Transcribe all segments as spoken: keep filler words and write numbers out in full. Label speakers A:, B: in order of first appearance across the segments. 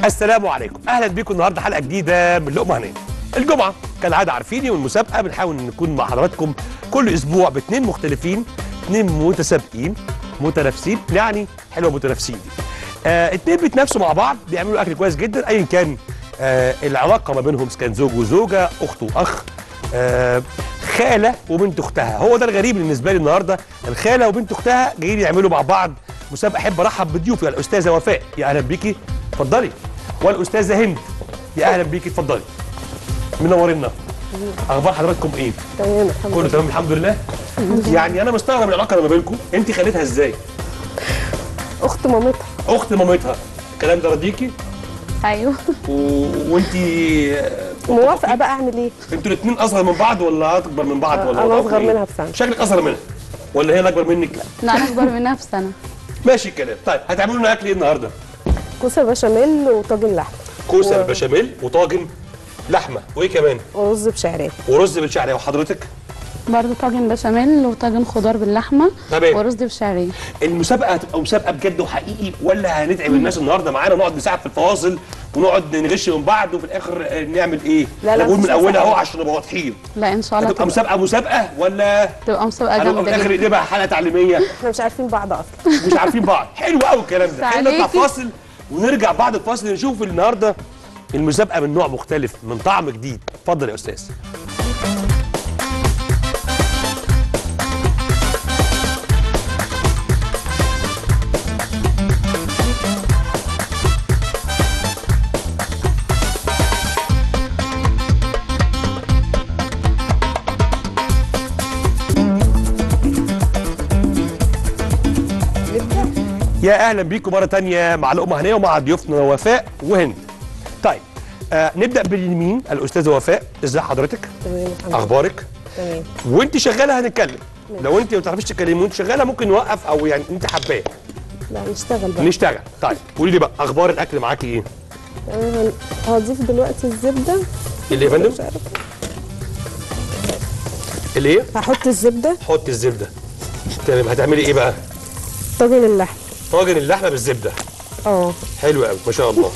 A: السلام عليكم، اهلا بيكم النهارده حلقه جديده من لقمه هنيه. الجمعه كالعاده عارفيني، والمسابقه بنحاول نكون مع حضراتكم كل اسبوع باثنين مختلفين، اثنين متسابقين متنافسين، يعني حلوه متنافسين دي. آه اثنين بيتنافسوا مع بعض، بيعملوا اكل كويس جدا ايا كان آه العلاقه ما بينهم، كان زوج وزوجه، اخت واخ، آه خاله وبنت اختها. هو ده الغريب بالنسبه لي النهارده، الخاله وبنت اختها جايين يعملوا مع بعض مسابقه. احب ارحب بضيوفي الاستاذه وفاء، يا اهلا بيكي اتفضلي، والاستاذه هند، يا اهلا بيكي اتفضلي. منورينا. اخبار حضراتكم ايه؟
B: تمام الحمد لله.
A: كله تمام الحمد لله. يعني انا مستغرب العلاقه اللي ما بينكم، انت خليتها ازاي؟
B: اخت مامتها.
A: اخت مامتها، الكلام ده راضيكي؟
C: ايوه.
A: و... وانت
B: موافقه بقى، اعمل ايه؟
A: انتوا الاثنين اصغر من بعض ولا اكبر من بعض ولا
B: انا
A: وضعكم
B: اصغر
A: إيه؟
B: منها بسنه.
A: شكلك اصغر منها ولا هي اللي اكبر منك؟
C: لا انا اكبر منها بسنه.
A: ماشي الكلام. طيب هتعملوا لنا اكل ايه النهارده؟
B: كوسه بشاميل وطاجن لحمه.
A: كوسه
B: و...
A: بالبشاميل وطاجن لحمه، وايه كمان؟
B: ورز بشعريه.
A: ورز بالشعريه. وحضرتك؟
C: برضه طاجن بشاميل وطاجن خضار باللحمه.
A: تمام.
C: ورز بشعريه.
A: المسابقه هتبقى مسابقه بجد وحقيقي، ولا هنتعب الناس النهارده معانا ونقعد نساعد في الفواصل ونقعد نغش من بعض وفي الاخر نعمل ايه؟
B: لا لا
A: انا بقول من
B: مفيش
A: اولها اهو
B: مسابقة.
A: عشان نبقى واضحين.
C: لا ان شاء الله
A: هتبقى مسابقه مسابقه ولا
C: تبقى مسابقه
A: هنبقى في
C: جامده
A: الاخر
C: جدا.
A: نقلبها حلقه تعليميه؟
B: احنا مش عارفين بعض اصلا.
A: مش عارفين بعض. حلو قوي الكلام ده. خلينا نطلع
C: عليكي.
A: فاصل ونرجع بعد الفاصل نشوف النهارده المسابقه من نوع مختلف، من طعم جديد. اتفضل يا استاذ. يا اهلا بيكم مره ثانيه مع لقمه هنيه ومع ضيوفنا وفاء وهند. طيب آه نبدا باليمين، الاستاذه وفاء، ازي حضرتك؟
B: تمام الحمد لله.
A: اخبارك؟
B: تمام.
A: وانت شغاله هنتكلم. لو انت ما بتعرفيش تتكلمي وانت شغاله ممكن نوقف، او يعني انت حباه
B: لا نشتغل بقى.
A: نشتغل. طيب قولي لي بقى اخبار الاكل معاكي ايه؟
B: تمام. هضيف دلوقتي الزبده.
A: اللي يا فندم؟
B: مش عارفة.
A: اللي ايه؟
B: هحط الزبده.
A: حطي الزبده. تمام. هتعملي ايه بقى؟
B: طاجن اللحم.
A: طاجن اللحمه بالزبده.
B: اه.
A: حلو قوي ما شاء الله.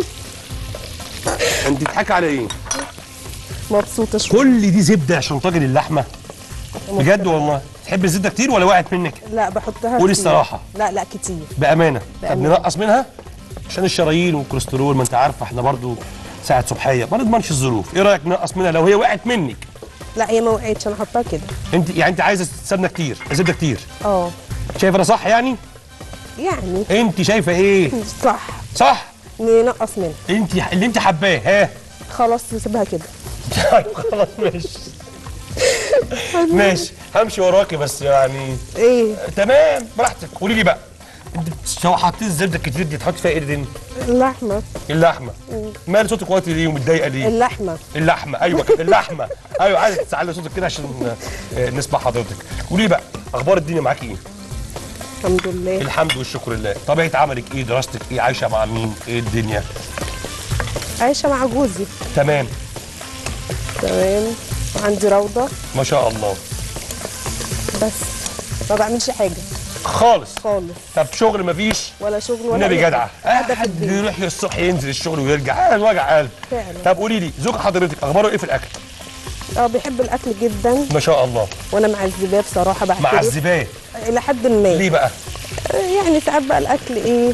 A: انت بتضحكي على ايه؟
B: مبسوطه شويه.
A: كل دي زبده عشان طاجن اللحمه؟ بجد والله؟ تحب الزبده كتير ولا وقعت منك؟
B: لا بحطها
A: قولي
B: كتير.
A: الصراحة.
B: لا لا كتير.
A: بامانه. طب
B: بأمانة.
A: ننقص منها عشان الشرايين والكوليسترول، ما انت عارفه احنا برضو ساعه صبحيه ما نضمنش الظروف. ايه رايك ننقص منها لو هي وقعت منك؟
B: لا هي ما وقعتش، انا حطها كده.
A: انت يعني انت عايزه سمنه كتير، زبده كتير؟
B: اه
A: شايفه انا صح يعني؟
B: يعني
A: انت شايفه ايه؟
B: صح.
A: صح؟
B: ننقص منها.
A: انت اللي انت حباه. ها
B: خلاص نسيبها كده.
A: طيب خلاص ماشي. ماشي همشي وراكي بس يعني.
B: ايه؟
A: تمام براحتك. قولي لي بقى، انت لو حطيت الزبده الكتير دي تحط فيها ايه دي؟
B: اللحمه.
A: اللحمه. مال صوتك واطي ليه ومتضايقه ليه؟
B: اللحمه.
A: اللحمه. ايوه كده اللحمه. ايوه عايزه تسعلي صوتك كده عشان آه، نسمع حضرتك. قولي لي بقى اخبار الدنيا معاكي ايه؟
B: الحمد لله.
A: الحمد والشكر لله. طبيعه عملك ايه؟ دراستك ايه؟ عايشه مع مين؟ ايه الدنيا؟
B: عايشه مع جوزي.
A: تمام.
B: تمام. وعندي روضه.
A: ما شاء الله.
B: بس ما بعملش حاجه
A: خالص.
B: خالص.
A: طب شغل مفيش؟
B: ولا شغل ولا
A: والنبي
B: أي
A: جدعه.
B: حاجة. قاعده في
A: حد
B: البيت
A: يروح الصبح ينزل الشغل ويرجع، انا وجع قلب.
B: فعلا.
A: طب قولي لي زوج حضرتك اخباره ايه في الاكل؟
B: اه بيحب الاكل جدا،
A: ما شاء الله.
B: وانا معذباه بصراحه بعترف.
A: معذباه؟
B: الى حد ما.
A: ليه بقى؟
B: يعني ساعات بقى الاكل ايه،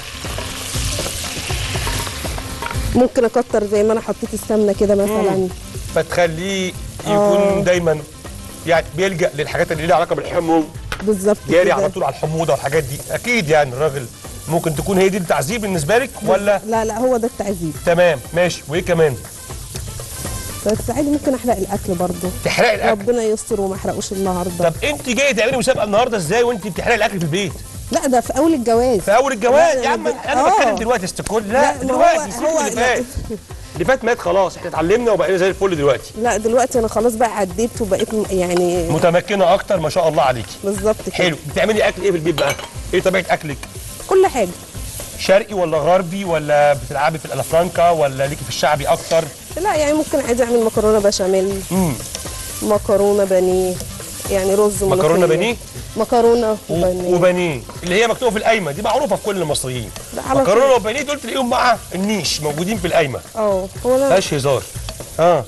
B: ممكن اكتر زي ما انا حطيت السمنه كده مثلا.
A: فتخليه يكون
B: آه.
A: دايما يعني بيلجأ للحاجات اللي ليها علاقه بالحموم،
B: بالظبط
A: جاري
B: كده.
A: على طول على الحموضه والحاجات دي. اكيد يعني الراجل ممكن تكون هي دي التعذيب بالنسبه لك ولا؟
B: لا لا هو ده التعذيب.
A: تمام ماشي. وايه كمان؟
B: بس عادي ممكن احرق الاكل برضه.
A: تحرقي الاكل؟
B: ربنا يستر وما احرقوش النهارده.
A: طب انت جايه تعملي مسابقه النهارده ازاي وانت بتحرقي الاكل في البيت؟
B: لا ده في اول الجواز.
A: في اول الجواز
B: لا،
A: يا عم.
B: ده-
A: انا
B: آه.
A: بتكلم دلوقتي استكول. لا,
B: لا، ما
A: دلوقتي
B: هو-
A: سيبك
B: هو-
A: اللي
B: لا.
A: فات. اللي فات مات خلاص، احنا اتعلمنا وبقينا زي الفل دلوقتي.
B: لا دلوقتي انا خلاص بقى عديت وبقيت م- يعني
A: متمكنه اكتر ما شاء الله عليكي.
B: بالظبط كده.
A: حلو. بتعملي اكل ايه في البيت بقى؟ ايه طبيعه اكلك؟
B: كل حاجه.
A: شرقي ولا غربي ولا بتلعبي في الالافرانكا ولا ليكي في الشعبي اكتر؟
B: لا يعني ممكن عادي اعمل مكرونه بشاميل.
A: امم
B: مكرونه بانيه، يعني رز
A: مكرونه
B: ملوخية.
A: بانيه؟
B: مكرونه
A: و-
B: وبانيه.
A: وبانيه اللي هي مكتوبه في القايمه دي، معروفه في كل المصريين.
B: ده على
A: مكرونه
B: طول.
A: وبانيه دول تلاقيهم مع النيش موجودين في القايمه،
B: اه هو ده.
A: مفيهاش هزار. اه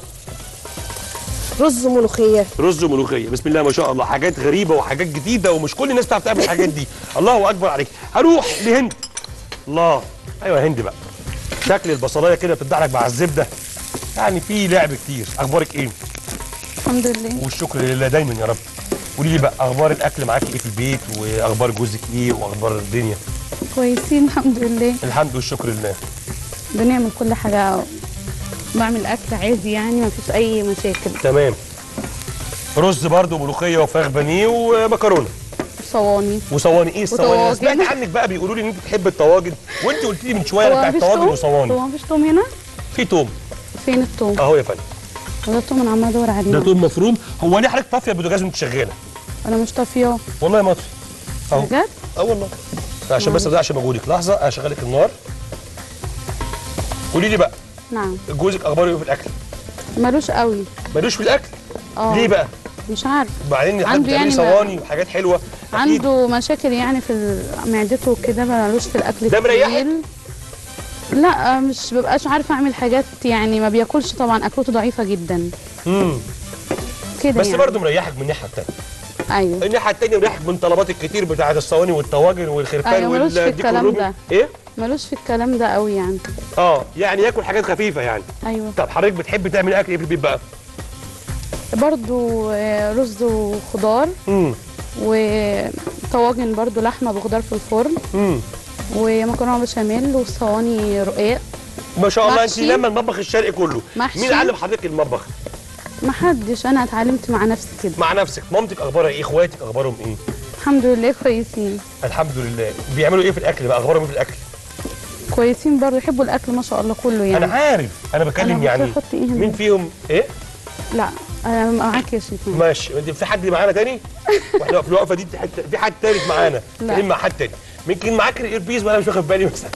B: رز ملوخيه.
A: رز وملوخيه، بسم الله ما شاء الله، حاجات غريبه وحاجات جديده ومش كل الناس بتعرف تعمل الحاجات دي. الله اكبر عليك. هروح لهند. الله، ايوه هند بقى. شكل البصلايه كده بتدعك مع الزبده، يعني في لعب كتير. اخبارك ايه؟
C: الحمد لله.
A: والشكر لله دايما يا رب. قولي لي بقى اخبار الاكل معاكي ايه في البيت، واخبار جوزك ايه، واخبار الدنيا؟
C: كويسين الحمد لله.
A: الحمد والشكر لله.
C: بنعمل كل حاجه، بعمل اكل عادي يعني ما فيش اي مشاكل.
A: تمام. رز برضه وملوخيه وفراخ بانيه ومكرونه
C: صواني.
A: وصواني. ايه الصواني؟ أنا
C: وطواجن.
A: سمعت عنك بقى بيقولوا لي ان انت بتحب الطواجن، وانت قلت لي من شويه
C: هو
A: انا بتاعت
C: مفيش
A: طواجن
C: توم؟
A: وصواني.
C: هو مفيش توم هنا؟
A: في توم
C: فين التوم؟
A: اهو يا فندم.
C: وده التوم انا عماله ادور عليه.
A: ده توم مفروم. هو ليه حضرتك طافيه البوتاجاز وانت شغاله؟
C: انا مش طافياه.
A: والله ما اطفي اهو.
C: بجد؟
A: اه والله. عشان بس ما اضيعش مجهودك. لحظه اشغلك النار. قولي لي بقى
C: نعم.
A: جوزك اخباره ايه في الاكل؟
C: ملوش قوي.
A: ملوش في الاكل؟
C: اه
A: ليه بقى؟
C: مش عارف.
A: بعدين حد
C: عنده
A: بتعملي
C: يعني ما-
A: صواني وحاجات حلوه أكيد.
C: عنده مشاكل يعني في معدته وكده، ملوش في الاكل
A: ده مريحك؟
C: التقيل. لا مش ببقاش عارفه اعمل حاجات يعني، ما بياكلش طبعا، اكلته ضعيفه جدا
A: امم
C: كده
A: بس
C: يعني.
A: برضه مريحك من الناحيه الثانيه.
C: ايوه
A: الناحيه الثانيه مريحك من طلبات الكتير بتاعت الصواني والطواجن والخرفان
C: أيوة، ملوش في
A: والديك
C: الكلام
A: الرومي.
C: ده.
A: ايه؟
C: ملوش في الكلام ده قوي يعني.
A: اه يعني ياكل حاجات خفيفه يعني.
C: ايوه.
A: طب حضرتك بتحب تعمل اكل ايه في البيت بقى؟
C: برضو آه، رز وخضار،
A: امم
C: وطواجن برضو لحمه بخضار في الفرن،
A: امم
C: ومكرونه بشاميل وصواني رقاق.
A: ما شاء الله. انت
C: محشي.
A: لما المطبخ الشرقي كله.
C: محشي.
A: مين علم حضرتك المطبخ؟
C: محدش، انا اتعلمت مع نفسي كده.
A: مع نفسك. مامتك اخبارها ايه؟ اخواتك اخبارهم ايه؟
C: الحمد لله كويسين.
A: الحمد لله. بيعملوا ايه في الاكل بقى؟ اخبارهم ايه في الاكل؟
C: كويسين برضو، يحبوا الاكل ما شاء الله كله يعني.
A: انا عارف، انا بكلم
C: أنا
A: يعني
C: بحط إيه هنا؟
A: مين فيهم ايه؟
C: لا انا معاك يا شيخ.
A: ماشي. انت في حد معانا تاني؟ واحنا في الوقفه دي حت- في حد تالت معانا؟
C: لا.
A: كلم مع حد تاني. ممكن معاك الايربيز وانا مش واخد بالي مثلا.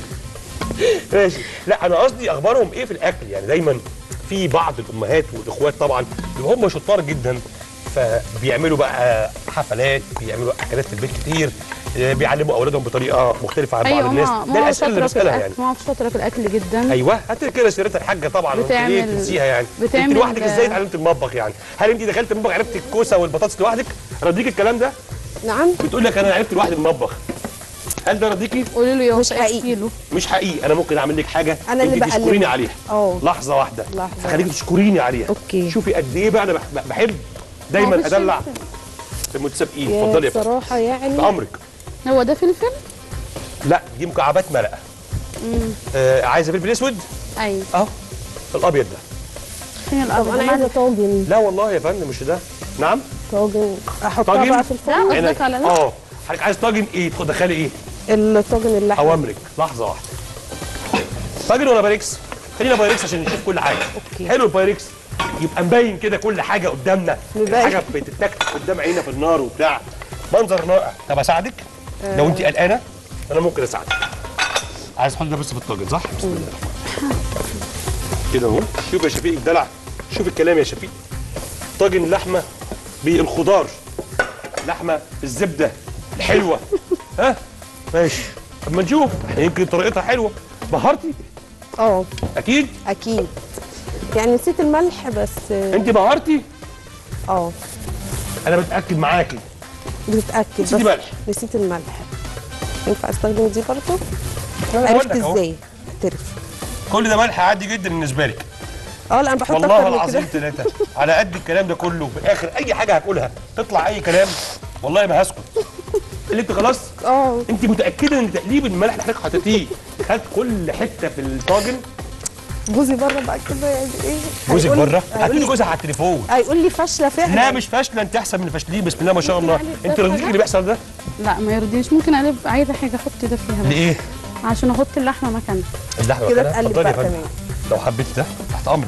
A: ماشي. لا انا قصدي اخبارهم ايه في الاكل؟ يعني دايما في بعض الامهات والاخوات طبعا بيبقوا هم شطار جدا، فبيعملوا بقى حفلات، بيعملوا اكلات في البيت كتير، آه، بيعلموا اولادهم بطريقه مختلفه عن بعض
C: ايوه
A: الناس.
C: ما
A: ده
C: ما هو
A: الاسئله اللي
C: شاطره في
A: بسالها يعني.
C: الاكل، ما هو شاطره في الاكل جدا.
A: ايوه هات كده سيرتها الحاجه طبعا. وانت
C: بتعمل-
A: ليه تنسيها يعني؟
C: بتعمل-
A: انت لوحدك ازاي اتعلمت المطبخ يعني؟ هل انت دخلت المطبخ عرفت الكوسه والبطاطس لوحدك؟ رضيك الكلام ده؟
B: نعم.
A: بتقول لك انا عرفت لوحدي المطبخ. هل ده رضيكي؟
C: قولي له يا
B: مش
C: وسع
B: حقيقي.
C: كيلو.
A: مش حقيقي. انا ممكن اعمل لك حاجه
B: أنا اللي
A: انت
B: بقلبك.
A: تشكريني عليها.
B: اه.
A: لحظه واحده.
B: لحظة.
A: هخليك تشكريني عليها.
B: أوكي.
A: شوفي قد ايه بقى انا بح- بحب دايما
C: مفيش
A: ادلع
C: فلفل.
A: المتسابقين.
B: يا
A: اتفضلي يا فندم.
B: بصراحه يعني
A: بامرك.
C: هو ده فلفل؟
A: لا دي مكعبات مرقه. آه عايزه فلفل اسود؟
C: ايوه.
A: اهو الابيض ده.
C: فين
B: طب
C: الابيض؟
B: انا عايزه طاجن.
A: لا والله يا فندم مش ده. نعم.
B: طاجن احطها
A: طاجن؟
B: بقى في الفرن.
C: لا.
A: عينيا.
C: قصدك على ده؟
A: اه حضرتك عايز طاجن ايه؟ تاخد دخلي ايه؟
B: الطاجن اللحمه.
A: اوامرك. لحظه واحده. طاجن ولا بايركس؟ خلينا بايركس عشان نشوف كل حاجه.
B: أوكي.
A: حلو البايركس. يبقى مبين كده كل حاجه قدامنا.
B: مبين.
A: الحاجه بتتكتك قدام عيننا في النار وبتاع. منظر رائع. طب اساعدك؟ لو انت قلقانه انا ممكن اساعدك. عايز تحط ده بس في الطاجن صح؟ بسم الله الرحمن الرحيم. كده اهو. شوف يا شفيق الدلع. شوف الكلام يا شفيق. طاجن لحمه بالخضار. لحمه بالزبده الحلوه. ها؟ ماشي. اما نشوف يمكن طريقتها حلوه. بهرتي؟
B: اه
A: اكيد.
B: اكيد. يعني نسيت الملح بس.
A: انت بهرتي؟
B: اه
A: انا بتاكد معاكي.
B: بتتاكد بس.
A: نسيتي ملح.
B: نسيت الملح. ينفع استخدم دي برضه؟
A: أنا
B: عرفت
A: بقول لك أهو.
B: ازاي؟ اعترف.
A: كل ده ملح عادي جدا بالنسبه لك.
B: اه لا انا بحط
A: والله
B: اكتر من
A: العظيم
B: كده.
A: ثلاثه على قد الكلام ده كله. في الاخر اي حاجه هقولها تطلع اي كلام والله ما هسكت. اللي انت خلاص
B: اه
A: انت متاكده ان تقليب الملح اللي حضرتك حطيتيه خد كل حته في الطاجن؟
B: جوزي بره بقى كده يعني ايه؟
A: جوزك
B: هيقول-
A: بره؟
B: هيقول
A: هاتي
B: لي-
A: جوزها على التليفون.
B: هيقول لي فاشله فعلا.
A: لا مش فاشله، انت احسن من الفاشلين. بسم الله ما شاء الله. انت رضيتي اللي بيحصل ده؟
C: لا ما يرضيش. ممكن اقلب، عايزه حاجه احط ده فيها بس
A: لايه؟
C: عشان احط اللحمه مكانها.
A: اللحمه
B: كده
A: مكانها؟
B: تقلب
A: اتفضلي يا
B: بقى
A: فندم.
B: كمان.
A: لو حبيت ده تحت امرك.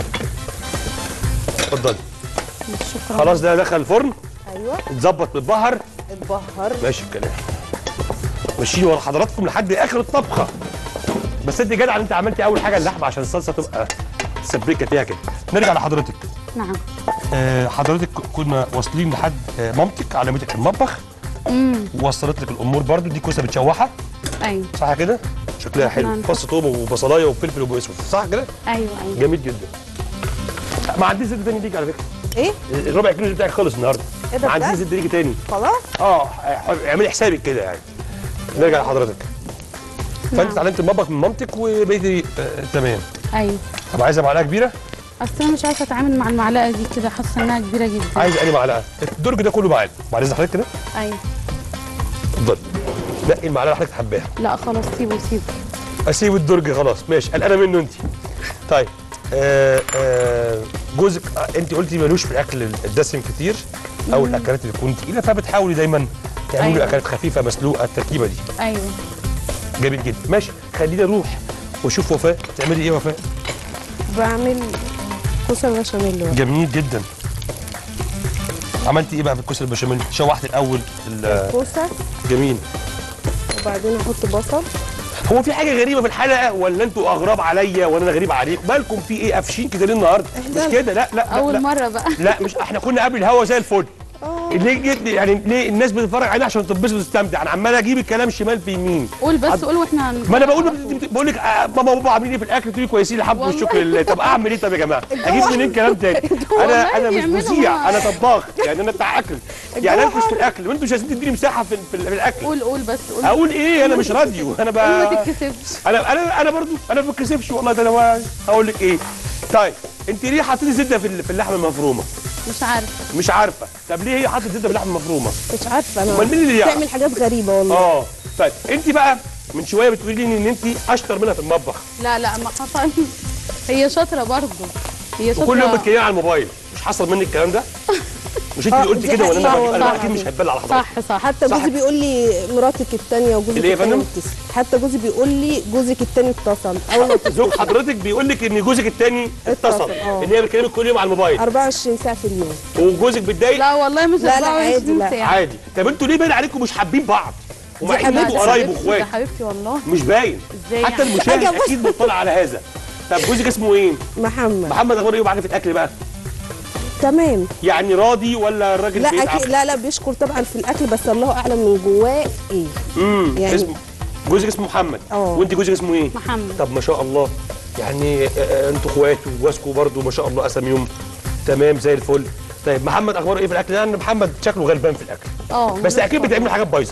A: اتفضلي.
C: شكرا.
A: خلاص ده دخل الفرن.
B: ايوه
A: اتظبط بالبهر.
B: اتبهر.
A: ماشي الكلام. ماشيين ورا حضراتكم لحد اخر الطبخه. بس انت جدع ان انت عملتي اول حاجه اللحمه عشان الصلصه تبقى سبيكه فيها كده. نرجع لحضرتك.
C: نعم.
A: آه حضرتك كنا واصلين لحد آه مامتك علمتك المطبخ.
C: امم
A: ووصلت لك الامور برضو. دي كوسه متشوحه
C: ايوه
A: صح كده؟ شكلها حلو،
C: نعم.
A: فص ثوم وبصلايه وفلفل واسود صح كده؟
C: ايوه ايوه.
A: جميل جدا. ما عنديش زيت تاني ليك على فكره.
B: ايه؟
A: الربع كيلو بتاعك خلص النهارده.
B: ايه ده
A: ما عنديش
B: بجد؟
A: زيت ليك تاني.
B: خلاص؟
A: اه اعملي حسابك كده يعني. نرجع لحضرتك. فانت
C: نعم.
A: اتعلمت المطبخ من مامتك وبقيتي آه تمام.
C: ايوه.
A: طب عايزه معلقه كبيره؟
C: اصل انا مش عارفه اتعامل مع المعلقه دي كده، حاسه انها كبيره جدا.
A: عايزه اني معلقه. الدرج ده كله معانا. بعد اذن حضرتك كده
C: ايوه.
A: اتفضل. نقي المعلقه اللي حضرتك حباها.
C: لا خلاص سيبه سيبه.
A: اسيب الدرج خلاص ماشي. قلقانه منه انت. طيب آه آه جوزك آه انت قلتي ملوش في الاكل الدسم كتير او الاكلات اللي تكون تقيله، فبتحاولي دايما تعملي
C: أيوة.
A: اكلات خفيفه مسلوقه التركيبه دي.
C: ايوه.
A: جميل جدا ماشي. خلينا نروح واشوف وفاء تعملي ايه. وفاء
B: بعمل كوسه بشاميل بقى.
A: جميل جدا. عملتي ايه بقى في الكوسه البشاميل؟ شوحت الاول ال-
B: كوسه
A: جميل.
B: وبعدين احط بصل.
A: هو في حاجه غريبه في الحلقه ولا انتوا اغراب عليا ولا انا غريب عليكم؟ مالكم في ايه قافشين كده ليه النهارده؟ مش كده لا لا لا,
C: اول
A: لا.
C: مره بقى.
A: لا مش احنا كنا قبل الهوا زي الفل. ليه جد يعني ليه الناس بتتفرج علينا عشان تتبسط وتستمتع؟ انا عمال اجيب الكلام شمال في يمين.
C: قول بس قول واحنا هن-
A: ما انا بقول بقول لك آه، ماما وبابا عاملين ايه في الاكل؟ تقولي كويسين الحمد
C: والله.
A: والشكر لله. طب اعمل ايه طب يا جماعه؟ اجيب منين كلام تاني؟ انا
C: والله
A: انا مش
C: بيعملوا
A: مذيع،
C: مع-
A: انا طباخ يعني انا بتاع اكل. يعني
B: الجو
A: انتوا في الاكل وانتوا مش عايزين تديني مساحه في, في, في الاكل.
C: قول قول بس قول.
A: اقول ايه؟ انا مش راديو انا
C: قول ما
A: بقى
C: تتكسفش.
A: انا انا انا برضو انا ما بتكسفش والله. ده انا هقول لك ايه. طيب انت ليه حاطين زبده في ال- في اللحمه المفرومه؟
C: مش عارفه.
A: مش عارفه. طب ليه هي حاطه زبده في اللحمه المفرومه؟
B: مش عارفه انا.
A: امال مين اللي يعرف؟
B: بتعمل حاجات غريبه والله.
A: اه طيب انت بقى من شويه بتقولي لي ان انت اشطر منها في المطبخ
C: لا لا ما حصل. هي شاطره برضه. هي شاطره.
A: وكل يوم بتكلمي على الموبايل. مش حصل منك الكلام ده؟ مش انت
B: آه،
A: اللي قلتي
B: دي
A: كده ولا انا
B: حقيقة
A: بقى- انا
B: والله.
A: اكيد مش هتبلع على حضرتك.
C: صح صح.
B: حتى
A: صح.
B: جوزي بيقول لي مراتك الثانيه وجوزك
A: اللي هي يا
B: الثاني
A: فندم؟
B: متصل. حتى جوزي بيقول لي جوزك الثاني اتصل اول ما
A: زوج حضرتك بيقول لك ان جوزك التاني اتصل
B: اتصل، اه.
A: ان هي بتكلمك كل يوم على الموبايل
B: أربعة وعشرين ساعه في اليوم.
A: وجوزك بيتضايق.
C: لا والله مش
B: لا، لا،
C: أربعة وعشرين
B: عادي، لا.
C: ساعة.
A: عادي. طب انتوا ليه باين عليكم مش حابين بعض؟ ومع ان
B: حبيبتي.
A: انتوا
C: ده
A: قرايب
C: حبيبتي-
A: واخوات.
C: ده حبيبتي والله.
A: مش باين.
C: ازاي
A: حتى
C: يعني؟
A: المشاهد
B: حاجة بص.
A: اكيد مطلع على هذا. طب جوزك اسمه ايه؟
B: محمد.
A: محمد اخباره ايه معاك في الاكل بقى؟
B: تمام.
A: يعني راضي ولا الراجل
B: لا
A: بيتعب؟
B: أكيد لا لا بيشكر طبعا في الاكل بس الله اعلم من جواه ايه.
A: امم
B: يعني-
A: اسمه جوزك اسمه محمد.
B: اه.
A: وانت جوزك اسمه ايه؟
C: محمد.
A: طب ما شاء الله. يعني آه، آه، انتوا اخوات وجوازكم برضه ما شاء الله اساميهم تمام زي الفل. طيب محمد اخباره ايه في الاكل؟ لان محمد شكله غلبان في الاكل.
C: اه
A: بس اكيد بتعملوا حاجات بايظه.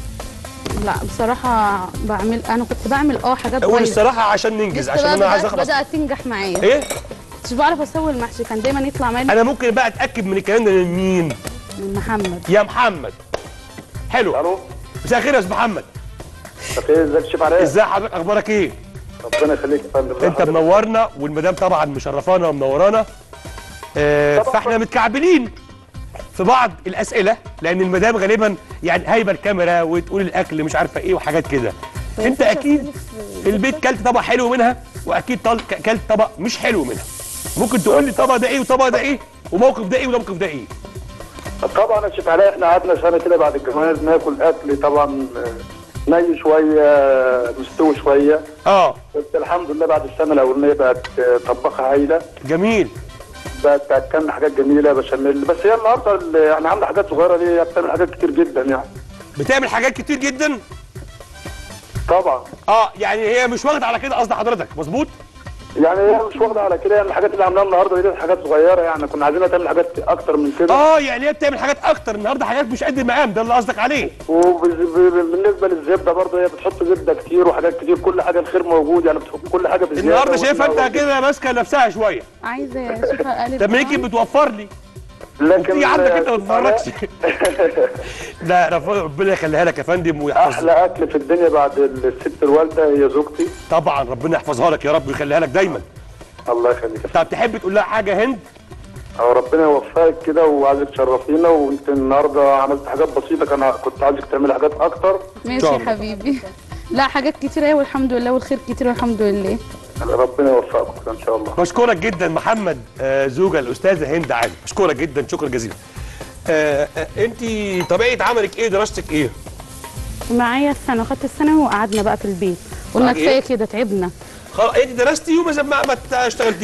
C: لا بصراحه بعمل انا كنت بعمل اه حاجات
A: قول
C: بايظة.
A: الصراحه عشان ننجز
C: لسه
A: عشان
C: بقى
A: انا عايز
C: بدأت-
A: اخلص.
C: بدات تنجح معايا.
A: ايه؟
C: مش بعرف اسوي المحشي، كان دايما يطلع مني
A: انا ممكن بقى اتاكد من الكلام ده من مين؟
C: من محمد.
A: يا محمد. حلو.
D: الو
A: مساء الخير يا استاذ محمد.
D: ايه ازيك شيف علاء؟
A: ازاي حضرتك اخبارك ايه؟
D: ربنا يخليك يا فندم.
A: انت منورنا والمدام طبعا مشرفانا ومنورانا. آه فاحنا متكعبلين في بعض الاسئله لان المدام غالبا يعني هايبه الكاميرا وتقول الاكل مش عارفه ايه وحاجات كده. انت اكيد في البيت كلت طبق حلو منها واكيد طل- كلت طبق مش حلو منها. ممكن تقول لي طبق ده ايه وطبق ده ايه وموقف ده ايه وموقف ده ايه؟
D: طبعا يا شيف علاء احنا قعدنا سنه كده بعد الجواز ناكل اكل طبعا آه، ني شويه مستوي شويه،
A: اه
D: بس الحمد لله بعد السنه الاولانيه بقت آه، طباخه هايله،
A: جميل.
D: بقت تاكلنا حاجات جميله بشاميل. بس هي النهارده ال- يعني عامله حاجات صغيره دي، هي بتعمل حاجات كتير جدا يعني.
A: بتعمل حاجات كتير جدا.
D: طبعا
A: اه يعني هي مش واخده على كده قصد حضرتك مظبوط؟
D: يعني هي مش واخده على كده، يعني الحاجات اللي عاملاها النهارده دي حاجات صغيره، يعني كنا عايزينها تعمل حاجات اكتر من كده.
A: اه يعني هي بتعمل حاجات اكتر النهارده حاجات مش قد المقام ده اللي قصدك عليه.
D: وبالنسبه للزبده برضه هي بتحط زبده كتير وحاجات كتير، كل حاجه الخير موجود يعني، بتحط كل حاجه بزياده.
A: النهارده شايفه
D: وإحنا-
A: انت كده ماسكه نفسها شويه.
C: عايزه اشوفها قالت
A: طب ما يمكن بتوفر لي
D: لكن
A: وبتيجي عندك انت ما
D: شيف علاء،
A: تتفرجش. لا رف- ربنا يخليها لك يا فندم ويحفظها.
D: احلى اكل في الدنيا بعد الست الوالده هي زوجتي.
A: طبعا ربنا يحفظها لك يا رب ويخليها لك دايما.
D: الله يخليك.
A: طب تحب تقول لها حاجه هند؟
D: أو ربنا يوفقك كده وعايزك تشرفينا، وانت النهارده عملت حاجات بسيطه، كان كنت عايزك تعملي حاجات اكتر.
C: ماشي يا حبيبي. لا حاجات كتير اهي والحمد لله والخير كتير والحمد لله.
D: ربنا يوفقكم ان شاء الله.
A: بشكرك جدا محمد آه، زوجة الاستاذه هند علي. بشكرك جدا شكرا جزيلا. آه، آه، انت طبيعه عملك ايه؟ دراستك ايه؟
C: معايا السنه، خدت الثانوي وقعدنا بقى في البيت، قلنا
A: معاك إيه؟
C: كفايه كده تعبنا.
A: خلاص انت درستي وما ما ما اشتغلتيش.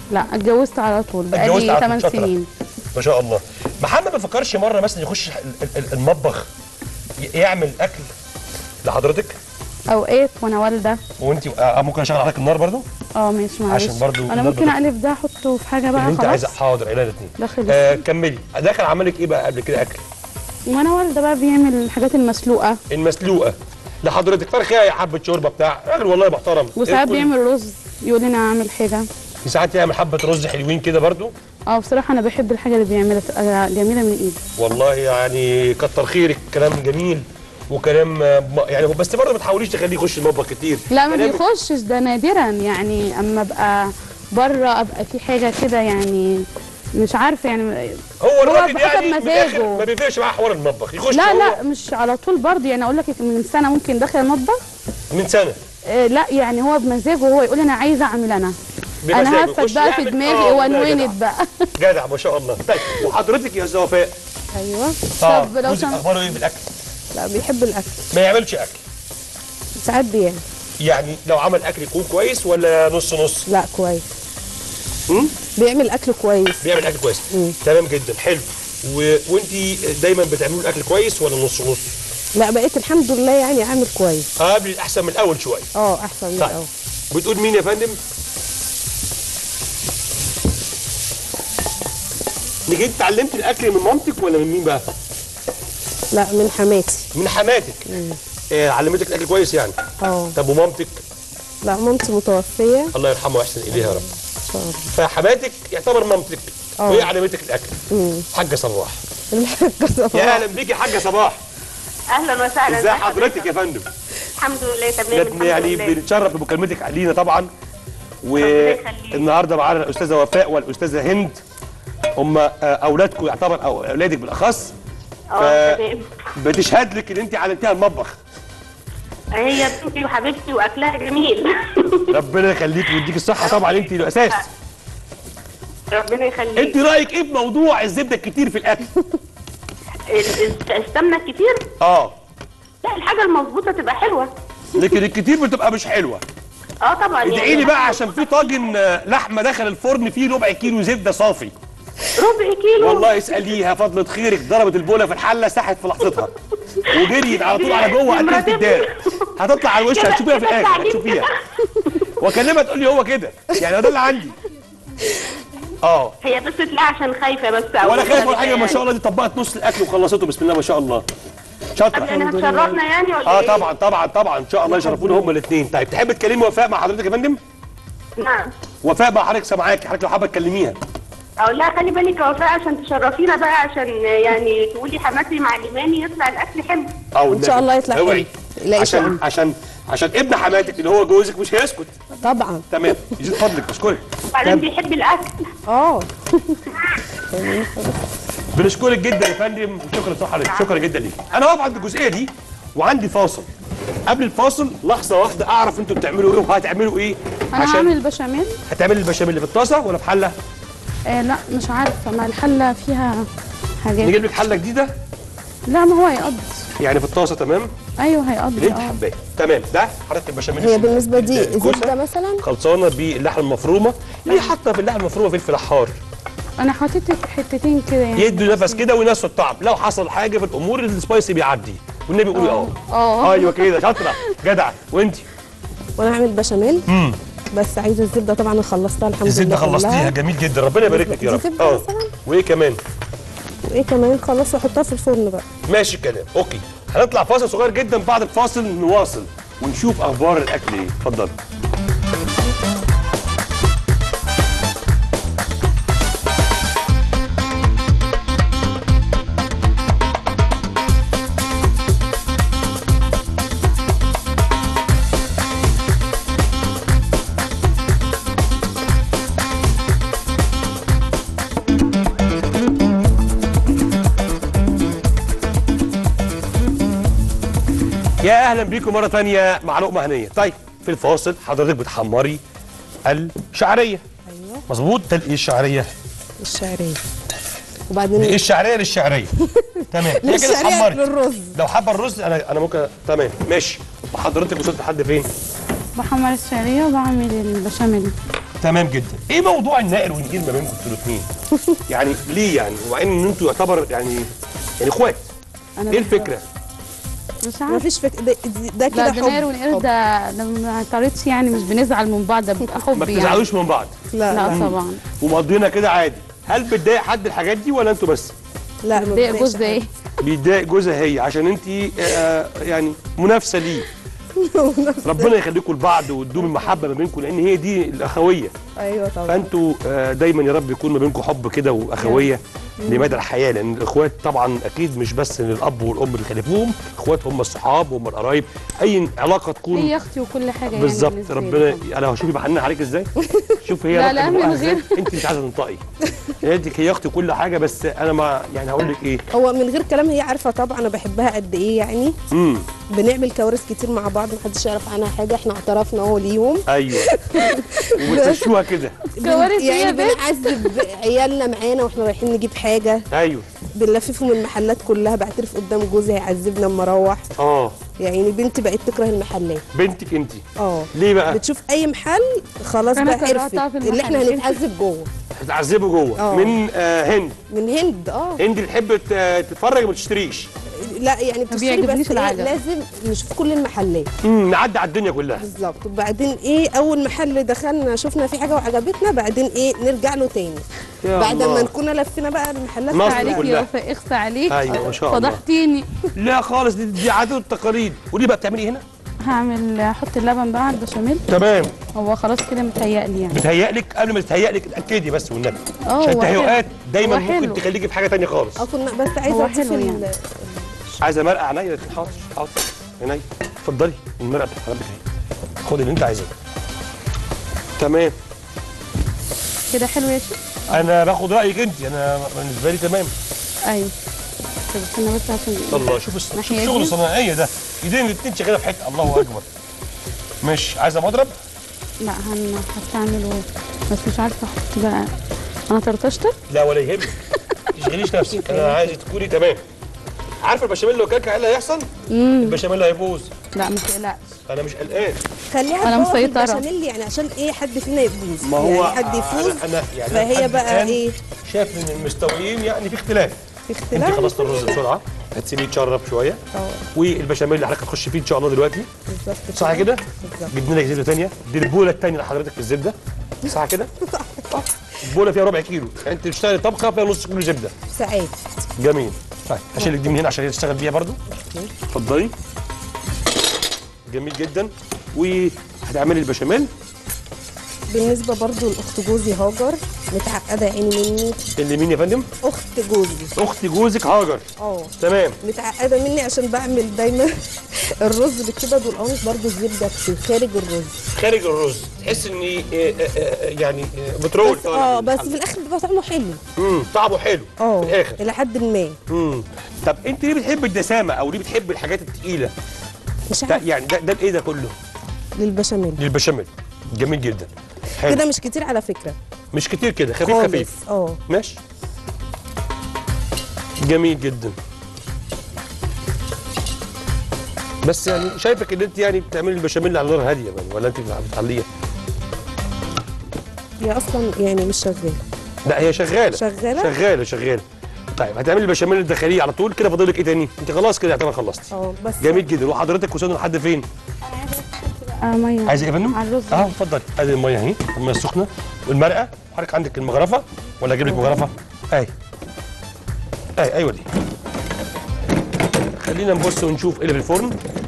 C: لا اتجوزت على طول
A: اتجوزت
C: بقالي
A: على طول،
C: ثمان
A: شاطرة.
C: سنين.
A: ما شاء الله. محمد ما فكرش مره مثلا يخش ال- ال- المطبخ ي- يعمل اكل لحضرتك
C: اوقات وانا والده.
A: وانت آه ممكن اشغل عليك النار برضو
C: اه ماشي معلش.
A: عشان برضو
C: انا
A: النار
C: ممكن
A: بت-
C: اقلب ده احطه في حاجه
A: اللي
C: بقى
A: انت
C: خلاص.
A: عايزه. حاضر عينيا الاثنين.
C: داخل
A: آه كملي. داخل عملك ايه بقى قبل كده اكل؟
C: وانا والده بقى بيعمل الحاجات المسلوقه،
A: المسلوقه لحضرتك، فرخايه، حبه شوربه بتاع راجل والله محترم.
C: وساعات
A: كل-
C: بيعمل رز يقول لي انا اعمل حاجه.
A: ساعات يعمل حبه رز حلوين كده برضو.
C: اه بصراحه انا بحب الحاجه اللي بيعملها تبقى جميله من ايده.
A: والله يعني كتر خيرك، كلام جميل وكلام آه، م- يعني بس برضه ما تحاوليش تخليه يخش المطبخ كتير.
C: لا ما
A: كلام-
C: بيخشش، ده نادرا يعني. اما ابقى بره ابقى في حاجه كده يعني مش عارفه يعني.
A: هو الراجل
C: بحسب
A: يعني من الآخر
C: مزاجه.
A: ما بيفرقش معاه حوار المطبخ، يخش
C: لا
A: هو
C: لا مش على طول برضه يعني. اقول لك من سنه ممكن دخل المطبخ
A: من سنه
C: آه لا يعني هو بمزاجه، هو يقول انا عايزه اعمل انا
A: بمزاجه.
C: انا
A: يخش
C: هفت بقى في
A: يعمل-
C: دماغي
A: آه، لا،
C: وانونت
A: جدع.
C: بقى.
A: جدع ما شاء الله. طيب وحضرتك يا استاذ وفاء؟
B: ايوه.
A: اه
C: طب لو
A: جوزك
C: سمحت.
A: اخباره ايه بالاكل؟
B: لا بيحب الاكل،
A: ما يعملش اكل
B: ساعات بيعمل.
A: يعني لو عمل اكل يكون كويس ولا نص نص؟
B: لا كويس.
A: امم
B: بيعمل اكل كويس.
A: بيعمل اكل كويس.
B: مم.
A: تمام جدا حلو. و... وانت دايما بتعملوا الاكل كويس ولا نص نص؟
B: لا بقيت الحمد لله يعني عامل كويس.
A: اه قبل احسن من الاول شويه.
B: اه احسن من
A: طيب.
B: الاول.
A: بتقول مين يا فندم؟ انك انت اتعلمت الاكل من مامتك ولا من مين بقى؟
B: لا من حماتي.
A: من حماتك. آه علمتك الاكل كويس يعني.
B: اه.
A: طب ومامتك؟
B: لا مامتي متوفيه.
A: الله يرحمها ويحسن اليها يا رب.
B: ان شاء الله.
A: فحماتك يعتبر مامتك
B: اه.
A: وهي علمتك الاكل.
B: امم
A: حاجه صباح.
B: الحاجة
A: يا اهلا بيكي يا حاجه صباح.
E: اهلا وسهلا.
A: ازي حضرتك يا فندم؟
E: الحمد لله تمام. الحمد
A: يعني
E: لله.
A: بنتشرف بمكالمتك علينا طبعا.
E: يخليك.
A: والنهارده معانا الاستاذه وفاء والاستاذه هند، هم اولادكم يعتبر او اولادك بالاخص.
E: اه تمام.
A: بتشهد لك ان انت علمتيها المطبخ.
E: هي بنتي وحبيبتي واكلها جميل.
A: ربنا يخليك ويديك الصحه طبعا، انت الاساس.
E: ربنا
A: انت
E: يخليك.
A: رايك ايه في موضوع الزبده الكتير في الاكل؟
E: ال- ال- السمنه كتير؟
A: اه
E: لا الحاجه المظبوطه تبقى حلوه.
A: لكن الكتير بتبقى مش حلوه.
E: اه طبعا.
A: ادعي لي بقى عشان في طاجن آه، لحمه دخل الفرن فيه ربع كيلو زبده صافي.
E: ربع كيلو.
A: والله اساليها فضلة خيرك، ضربت البوله في الحله ساحت في لحظتها وجريت على طول على جوه اكلت الدار. هتطلع على الوش
E: كده-
A: هتشوفيها في
E: كده
A: الاخر
E: تعليم
A: هتشوفيها.
E: كده.
A: واكلمها تقول لي هو كده يعني ده اللي عندي. اه
E: هي بس لا عشان خايفه بس.
A: ولا خايف ولا حاجه ما شاء الله، دي طبقت نص الاكل وخلصته بسم الله ما شاء الله. شاطره.
E: يعني هتشرفنا يعني ولا
A: اه
E: إيه؟
A: طبعا طبعا طبعا ان شاء الله يشرفونا هم الاثنين. طيب تحب تكلمي وفاء مع حضرتك يا فندم؟
E: نعم.
A: وفاء بقى حضرتك سامعاكي، حضرتك لو حابه تكلميها.
E: اقول لها خلي بالك يا وفاء عشان تشرفينا بقى، عشان يعني تقولي حماتي معلماني يطلع الاكل حلو.
A: او
B: ان شاء الله يطلع حلو.
A: اوعي.
B: لا
A: عشان
B: عشان
A: عشان عشان ابن حماتك اللي هو جوزك مش هيسكت.
B: طبعا.
A: تمام يزيد فضلك اشكرك.
E: وبعدين بيحب الاكل.
B: اه.
A: بنشكرك جدا يا فندم وشكرا لحضرتك، شكرا جدا ليك. انا واقف عند الجزئيه دي وعندي فاصل. قبل الفاصل لحظه واحده اعرف انتوا بتعملوا ايه وهتعملوا ايه.
C: انا هعمل البشاميل.
A: هتعملي البشاميل في الطاسه ولا في حله؟
C: آه لا مش عارفه، ما الحله فيها حاجات.
A: نجيب لك حله جديده
C: لا ما هو هيقضي.
A: يعني في الطاسه تمام
C: ايوه هيقضي.
A: اللي انت
C: اه
A: حباه. تمام ده حضرتك البشاميل.
B: هي بالنسبه دي
A: الكوسة
B: زبده مثلا.
A: خلصانه باللحمه المفرومه. ليه حاطه في اللحمه المفرومه فلفل حار؟
C: انا حطيت حتتين كده يعني.
A: يدوا نفس كده وينسوا الطعم، لو حصل حاجه في الامور السبايسي بيعدي والنبي قولي اه.
C: اه.
A: ايوه كده شاطره جدع. وانت؟
B: وانا هعمل بشاميل.
A: امم
B: بس عايزه الزبده طبعا خلصتها الحمد لله.
A: الزبده خلصتيها
B: كلها.
A: جميل جدا ربنا يبارك لك يا
B: دي
A: رب.
B: زبدة
A: اه
B: مثلاً؟
A: وايه كمان؟
B: وايه كمان خلصت واحطها في الفرن بقى.
A: ماشي الكلام اوكي. هنطلع فاصل صغير جدا، بعد الفاصل نواصل ونشوف اخبار الاكل ايه. اتفضل. يا اهلا بيكم مره ثانيه مع لقمه هنيه. طيب في الفاصل حضرتك بتحمري الشعريه.
B: ايوه.
A: مظبوط. ده ايه الشعريه؟
B: الشعريه.
A: دي
B: وبعدين
A: ايه الشعريه للشعريه. تمام هي كده
B: للشعريه
A: اتحمرت.
B: للرز.
A: لو حابه الرز انا انا ممكن. تمام ماشي. وحضرتك وصلت لحد فين؟
C: بحمر الشعريه وبعمل البشاميل.
A: تمام جدا. ايه موضوع النقر والنجيل ما بينكم انتوا الاثنين؟ يعني ليه يعني؟ ومع ان انتوا يعتبر يعني يعني اخوات.
C: انا
A: ايه الفكره؟
C: مش
B: ما
C: عارفه.
B: فيش فك... ده, ده
C: لا
B: كده
C: ده نار
B: حب
C: ونقر ده ده ما طريقتي يعني مش بنزعل من بعض، ده بيبقى
A: ما
C: حب يعني.
A: بتزعلوش من بعض
B: لا
C: لا
B: لا
C: طبعا.
A: ومقضينا كده عادي. هل بتضايق حد الحاجات دي ولا انتوا بس؟
B: لا ما
C: بتضايق
B: بتضايقش
C: جوز ايه؟
A: بيتضايق جوزها هي عشان انت آه يعني منافسه ليه. ربنا يخليكم لبعض وتدوم المحبه ما بينكم لان هي دي الاخويه.
B: ايوه طبعا.
A: فانتوا آه دايما يا رب يكون ما بينكم حب كده واخويه لمدى الحياه، لان الاخوات طبعا اكيد مش بس الاب والام اللي خلفوهم، اخوات هم الصحاب هم القرايب، اي علاقه تكون
C: هي اختي وكل حاجه يعني
A: بالظبط.
C: بالنسبة لي
A: ربنا
C: طبعاً.
A: انا شوفي بحنن عليك ازاي. شوف هي
C: لا،
A: ربطة
C: لا، من
A: بقها إزاي.
C: غير.
A: انت مش عايزه تنطقي. انت هي اختي كل حاجه بس انا ما يعني هقول لك ايه.
B: هو من غير كلام هي عارفه طبعا انا بحبها قد ايه يعني.
A: امم
B: بنعمل كوارث كتير مع بعض محدش يعرف عنها حاجه، احنا اعترفنا اهو ليهم.
A: ايوه وبتمشوها كده.
C: كوارث
B: يعني
C: يا بنت.
B: بنعذب عيالنا معانا واحنا رايحين نجيب حاجه،
A: ايوه
B: بنلففهم المحلات كلها، بعترف قدام جوزي هيعذبنا اما اروح.
A: اه
B: يعني بنتي بقت تكره المحلات.
A: بنتك انت
B: اه
A: ليه بقى؟
B: بتشوف اي محل خلاص
C: أنا
B: بقى
C: كرهتها
B: عرفت
C: في
B: اللي احنا
C: المحل.
B: هنتعذب جوه.
A: هتعذبوا جوه
B: آه.
A: من آه هند.
B: من هند اه
A: هند بتحب ت- تتفرج وما تشتريش.
B: لا يعني بتشتري
C: بيعجبنيش
B: بس إيه
C: العجب.
B: لازم نشوف كل المحلات
A: امم نعدي على الدنيا كلها.
B: بالظبط. وبعدين ايه اول محل دخلنا شفنا فيه حاجه وعجبتنا بعدين ايه نرجع له تاني
A: يا
B: بعد
A: الله.
B: ما نكون لفينا بقى المحلات
A: مصر
C: عليك
A: كلها.
C: يا وفاء، اخصى عليك.
A: ايوه ما شاء الله.
C: فضحتيني.
A: لا خالص دي, دي عادات والتقاليد. قولي بقى بتعملي إيه هنا؟
C: هعمل احط اللبن بقى على البشاميل.
A: تمام.
C: هو خلاص كده متهيألي يعني.
A: بتهيألك قبل ما تتهيألك اتأكدي بس والنبي.
C: اه
A: عشان
C: هو حلو.
A: التهيؤات دايما
C: هو
A: ممكن
C: حلو.
A: تخليكي في حاجه ثانيه خالص.
B: اه كنا بس عايزه
C: هو
B: اضيف
C: حلو
B: ال-
C: يعني.
A: عايزه مرقه عينيا حاضر حاضر عينيا. اتفضلي المرقه بتاعت حضرتك اهي. خدي اللي انت عايزاه. تمام.
C: كده حلو يا شيخ.
A: انا باخد رايك انت، انا بالنسبه لي تمام.
C: ايوه. طب استنى بس عشان
A: الله شوف الس- شوف
C: ناحية
A: شغل
C: دي.
A: صناعيه ده. ايدين الاثنين شغاله في حته. الله اكبر. مش عايزه مضرب؟
C: لا هن هتعمله بس مش عارفه احط بقى. انا طرطشتك.
A: لا ولا يهمك. ما تشغليش نفسك، انا عايزك تكوني تمام. عارفه البشاميل لو كلكع ايه اللي هيحصل؟
C: امم
A: البشاميل هيبوظ.
C: لا ما تقلقش.
A: انا مش قلقان.
B: خليها
C: أنا
B: جوه في
C: مسيطرة.
B: البشاميل يعني عشان ايه حد فينا يفوز.
A: ما هو
B: يعني حد يفوز
A: انا, أنا يعني
B: فهي
A: لحد
B: بقى
A: الآن
B: ايه
A: شايف ان المستويين يعني في اختلاف.
B: في
A: انت
B: اختلاف.
A: خلصت الرز بسرعه هتسيبيه يتشرب شويه
B: اه
A: والبشاميل اللي حضرتك هتخش فيه ان شاء الله دلوقتي.
B: بالظبط
A: صح كده؟
B: بالظبط.
A: جبنا لك زبده ثانيه. دي البوله الثانيه لحضرتك في الزبده. صح كده؟ صح. البوله فيها ربع كيلو، يعني انت بتشتغلي طبخه فيها نص كيلو زبده.
B: ساعات.
A: جميل. طيب هشيل لك دي من هنا عشان هي تشتغل بيها برضو. اتفضلي. جميل جدا. وهتعملي البشاميل.
B: بالنسبه برضو لاخت جوزي هاجر متعقده عيني مني.
A: اللي مين يا فندم؟
B: اخت جوزي
A: اخت جوزك هاجر.
B: اه
A: تمام.
B: متعقده مني عشان بعمل دايما الرز بالكبد والقوانص برضو الزبده في خارج الرز.
A: خارج الرز تحس ان إيه إيه إيه يعني إيه بترول
B: بس اه بس في الاخر بيبقى طعمه حلو.
A: امم طعمه حلو
B: اه
A: في الاخر.
B: الى حد ما.
A: امم طب انت ليه بتحب الدسامه او ليه بتحب الحاجات الثقيله؟
B: مش
A: ده
B: عارف
A: يعني ده ده ايه ده كله؟
B: للبشاميل
A: للبشاميل. جميل جدا. حلو.
B: كده مش كتير على فكره
A: مش كتير كده، خفيف
B: خالص.
A: خفيف.
B: اه
A: ماشي. جميل جدا. بس يعني شايفك ان انت يعني بتعملي البشاميل على نار هاديه يعني ولا انت بتعليها؟
B: هي اصلا يعني مش شغاله.
A: لا هي شغاله.
B: شغالة؟
A: شغاله شغاله. طيب هتعملي البشاميل الداخليه على طول كده، فاضل لك ايه تاني؟ انت خلاص كده يعتبر خلصتي.
B: اه بس
A: جميل جدا. وحضرتك وصلنا لحد فين؟
C: آه ميه.
A: عايزه ايه يا فندم؟
C: على الرز.
A: اه اتفضل. ادي الميه اهي، الميه السخنه والمرقه. حضرتك عندك المغرفه ولا اجيب لك مغرفه؟ اهي. اهي ايوه دي. خلينا نبص ونشوف ايه اللي في الفرن.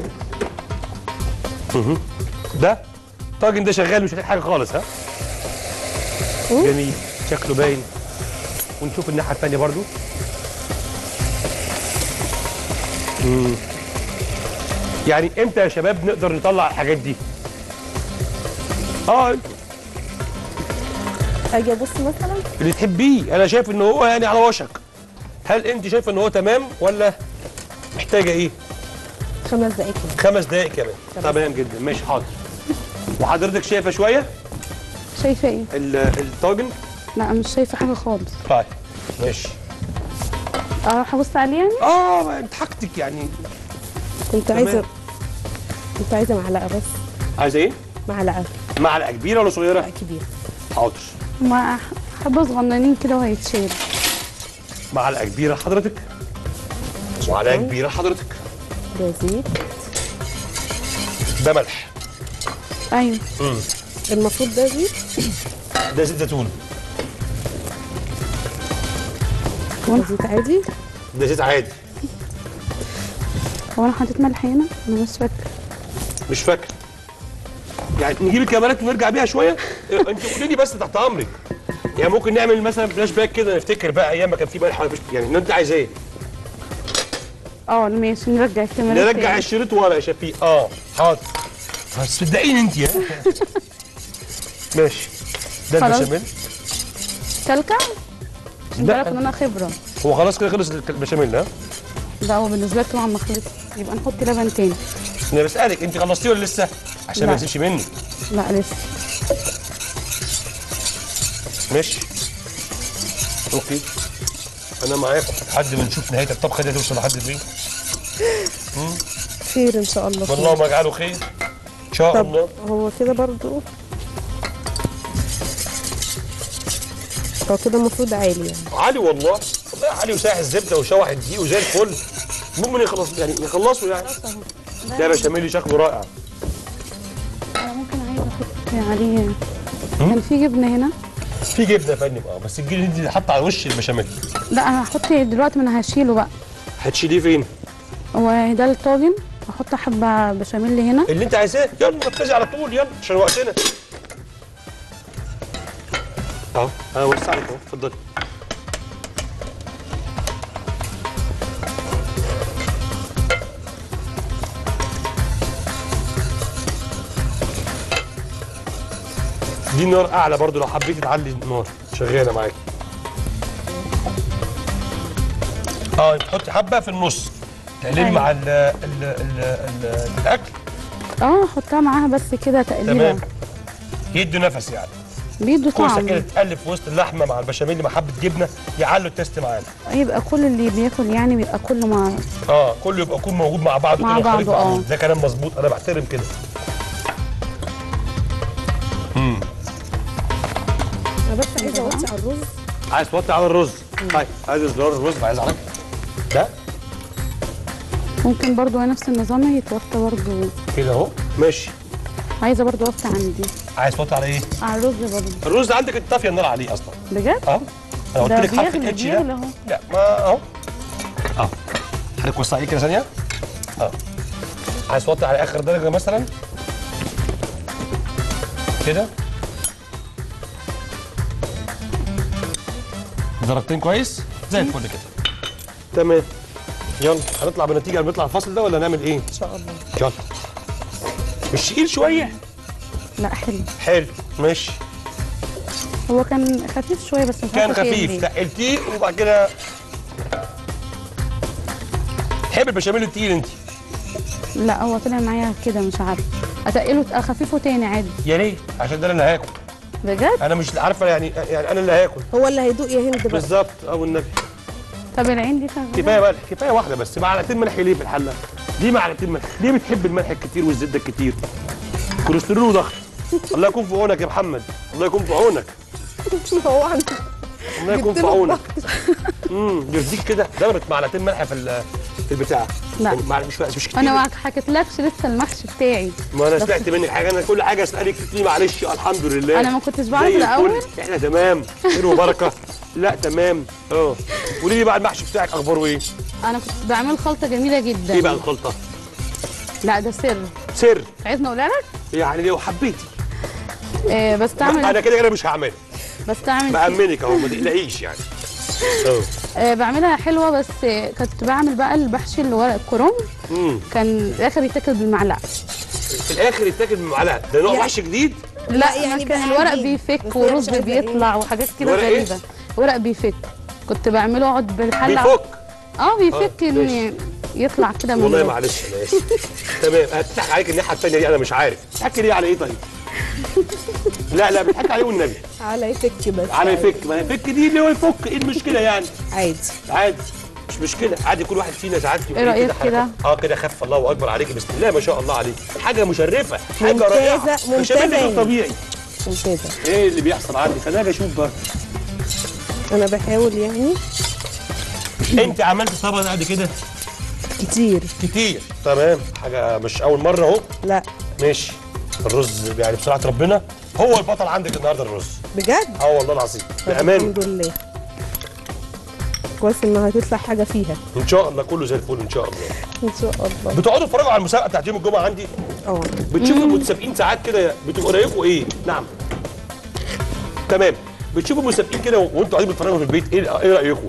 A: اها. ده الطاجن ده شغال مش محتاج حاجه خالص. ها؟ جميل شكله باين. ونشوف الناحيه الثانيه برضو. امم يعني امتى يا شباب نقدر نطلع الحاجات دي؟ اه
B: اجي ابص مثلا.
A: اللي تحبيه. انا شايف ان هو يعني على وشك. هل انت شايفه ان هو تمام ولا محتاجه ايه؟
B: خمس دقايق كده.
A: خمس دقائق كمان. تمام جدا ماشي حاضر. وحضرتك شايفه شويه
C: شايفه ايه؟
A: ال- الطاجن؟
C: لا مش شايفه حاجه خالص.
A: طيب ماشي.
C: اروح ابص عليه يعني.
A: اه ما انت حاجتك يعني.
B: كنت
A: تمام.
B: عايزه كنت عايزه معلقه بس.
A: عايزه ايه؟
B: معلقه
A: معلقه كبيره ولا صغيره؟
B: معلقه كبيره.
A: حاضر.
C: ما حبه صغننين كده وهيتشال.
A: معلقه كبيره حضرتك، معلقه كبيره حضرتك.
B: ده زيت.
A: ده ملح.
C: ايوه.
A: امم
B: المفروض ده زيت.
A: ده زيت زيتون.
B: ده زيت عادي.
A: ده زيت عادي.
C: هو انا حطيت ملح هنا؟ انا مش فاكره.
A: مش فاكر. يعني نجيب الكاميرات ونرجع بيها شويه. انت قولي لي بس تحت امرك. يعني ممكن نعمل مثلا فلاش باك كده نفتكر بقى ايام ما كان في ملح ولا مش، يعني انت عايز ايه؟
C: اه ماشي، نرجع الكاميرا
A: نرجع
C: تاني.
A: الشريط ورا يا شفيق. اه حاضر. بس صدقيني انت ها. ماشي. ده
C: خلاص.
A: البشاميل.
C: كلكع؟ انت
A: لا.
C: عارف ان انا خبره.
A: هو خلاص كده خلص البشاميل ها؟
C: لا هو بالنسبه لي طبعا ما خلص، يبقى نحط لبن تاني.
A: انا بسالك انت خلصتيه ولا لسه؟ عشان ما
C: لا.
A: ينسيش مني.
C: لا لسه.
A: ماشي. اوكي. انا معاكم لحد ما نشوف نهايه الطبخه دي هتوصل لحد فين.
B: خير ان شاء الله.
A: والله ما اجعله خير. ان شاء
B: طب
A: الله.
B: هو كده برضو، هو كده المفروض عالي يعني.
A: عالي والله، والله عالي، وسايح الزبده وشوح الدقيق وزي الفل. المهم يخلص يعني يخلصوا يعني. ده بشاميل شكله رائع.
C: انا ممكن عايزه احط عليه، كان في جبنه هنا.
A: في جبنه يا فندم اه، بس الجبنه دي حاطه على وش البشاميل.
C: لا انا هحط دلوقتي، ما انا هشيله بقى.
A: هتشيليه فين؟
C: هو ده الطاجن، هحط حبه بشاميل هنا.
A: اللي انت عايزاه. يلا ركزي على طول يلا عشان وقتنا. اهو انا وسع لك اهو، اتفضلي. دي النار اعلى برضو لو حبيتي تعلي النار شغاله معاكي. اه تحطي حبه في النص تقليل
C: أيوة.
A: مع ال ال ال ال الاكل.
C: اه احطها معاها بس كده تقليبه.
A: تمام. يدوا نفس يعني.
C: بيدوا
A: كوسه كده
C: طعم.
A: تقلب في وسط اللحمه مع البشاميل مع حبه جبنه يعلوا التست معانا.
C: يبقى كل اللي بياكل يعني بيبقى كله مع
A: اه كله يبقى يكون موجود مع بعضه
C: مع
A: كده
C: بعضه. اه
A: ده كلام مظبوط، انا بحترم كده. امم
B: انا بس عايزه اوطي على الرز.
A: عايز توطي على الرز. طيب عايز زرار الرز عايز عليك ده
C: ممكن برضو نفس النظام يتوطى برضو
A: كده اهو. ماشي.
C: عايزه برضو اوطي عندي
A: عايز توطي على ايه؟
C: على الرز برضو.
A: الرز عندك انت طافيه النار عليه اصلا.
C: بجد؟
A: اه انا قلت
C: ده
A: لك حرف
C: بيغلي-
A: الاتش
C: بيغلي
A: ده.
C: اهو.
A: لا ما اهو اه حضرتك وسعيه كده ثانيه. اه عايز توطي على اخر درجه مثلا كده. درجتين كويس زي الفل كده. تمام. يلا هنطلع بنتيجه قبل نطلع الفاصل ده ولا نعمل ايه؟
B: ان شاء الله.
A: يلا. مش تقيل شويه؟
C: لا حلو.
A: حلو ماشي.
C: هو كان خفيف شويه بس مش
A: كان
C: عارفة فين
A: خفيف
C: ليه.
A: تقلتيه وبعد كده تحب البشاميل التقيل انت؟
C: لا هو طلع معايا كده مش عارفه اتقله اخففه تاني عادي.
A: يا ريت عشان ده انا اللي هاكل.
C: بجد؟
A: انا مش عارفه يعني يعني انا اللي هاكل.
B: هو اللي هيدوق يا هند بقى.
A: بالظبط او النبي.
C: طب العين دي شغاله؟
A: كفايه ملح، كفايه واحده بس. معلقتين ملح ليه في الحله؟ ليه معلقتين ملح؟ ليه بتحب الملح الكتير والزبده الكتير؟ كوليسترول وضغط. الله يكون في عونك يا محمد، الله يكون في عونك.
B: هو عنده.
A: الله يكون في عونك. امم يرضيك كده ضربت معلقتين ملح في ال- في البتاع.
C: لا.
A: يعني معلقة- مش مش كتير.
C: انا ما حكيتلكش لسه المحشي بتاعي.
A: ما انا
C: بس-
A: سمعت منك حاجه، انا كل حاجه اسالك فيه معلش الحمد لله.
C: انا ما كنتش بعرف
A: زي الفل.
C: الاول.
A: احنا تمام خير وبركه. لا تمام اه. قولي لي بقى المحشي بتاعك اخباره ايه؟
C: انا كنت بعمل خلطه جميله جدا.
A: ايه بقى الخلطه؟
C: لا ده سر.
A: سر.
C: عايزني اقولها لك؟
A: يعني لو حبيتي.
C: آه بستعمل
A: انا كده كده مش هعملها.
C: بستعمل
A: بامنك اهو ما تقلقيش يعني. اه.
C: آه بعملها حلوه بس آه كنت بعمل بقى المحشي اللي ورق الكرنب.
A: امم
C: كان في الاخر يتاكل بالمعلقه.
A: في الاخر يتاكل بالمعلقه، ده نوع
B: يعني-
A: محشي جديد؟
C: لا
B: يعني
C: يعني كان
B: بقى
C: الورق
B: عجين.
C: بيفك
B: بس هي مش
C: ورز
B: عايزة إيه؟
C: بيطلع وحاجات كده
A: ورق إيه؟
C: غريبه. ورق بيفك. كنت بعمله اقعد بالحله.
A: بيفك.
C: اه بيفك
A: آه،
C: ان
A: ماشي.
C: يطلع كده من
A: والله
C: جوه.
A: معلش انا اسف. تمام هتضحك عليك الناحيه الثانيه دي انا مش عارف. بتحكي ليه على ايه طيب؟ لا لا بتحكي عليه والنبي.
B: على يفك بس.
A: على يفك، ما يفك دي اللي هو يفك، ايه المشكله يعني؟
B: عادي.
A: عادي مش مشكله، عادي كل واحد فينا ساعات يبقى
C: إيه رأيك
A: حركة.
C: كده؟
A: اه كده خف الله اكبر عليك بسم الله ما شاء الله عليك. حاجه مشرفه، حاجه
B: ممتازة،
A: رائعه.
B: ممتازة
A: بشاميل
B: يعني.
A: طبيعي.
B: وكده.
A: ايه اللي بيحصل عندي؟ خليني اجي اشوف بقى.
B: انا بحاول يعني.
A: انت عملت طبق قد كده؟
B: كتير
A: كتير. تمام، حاجه مش اول مره اهو.
B: لا
A: ماشي. الرز يعني بصراحه ربنا هو البطل عندك النهارده الرز.
B: بجد؟
A: اه والله العظيم
B: طب
A: بامان.
B: الحمد لله. كويس انها هتطلع حاجه فيها.
A: ان شاء الله كله زي الفل ان شاء الله.
B: ان شاء الله.
A: بتقعدوا تتفرجوا على المسابقه بتاعت يوم الجمعه عندي؟
B: اه.
A: بتشوفوا المتسابقين ساعات كده بتبقوا رايكم ايه؟ نعم. تمام. بتشوفوا المسابقين كده وانتوا قاعدين بتتفرجوا في البيت، ايه ايه رايكم؟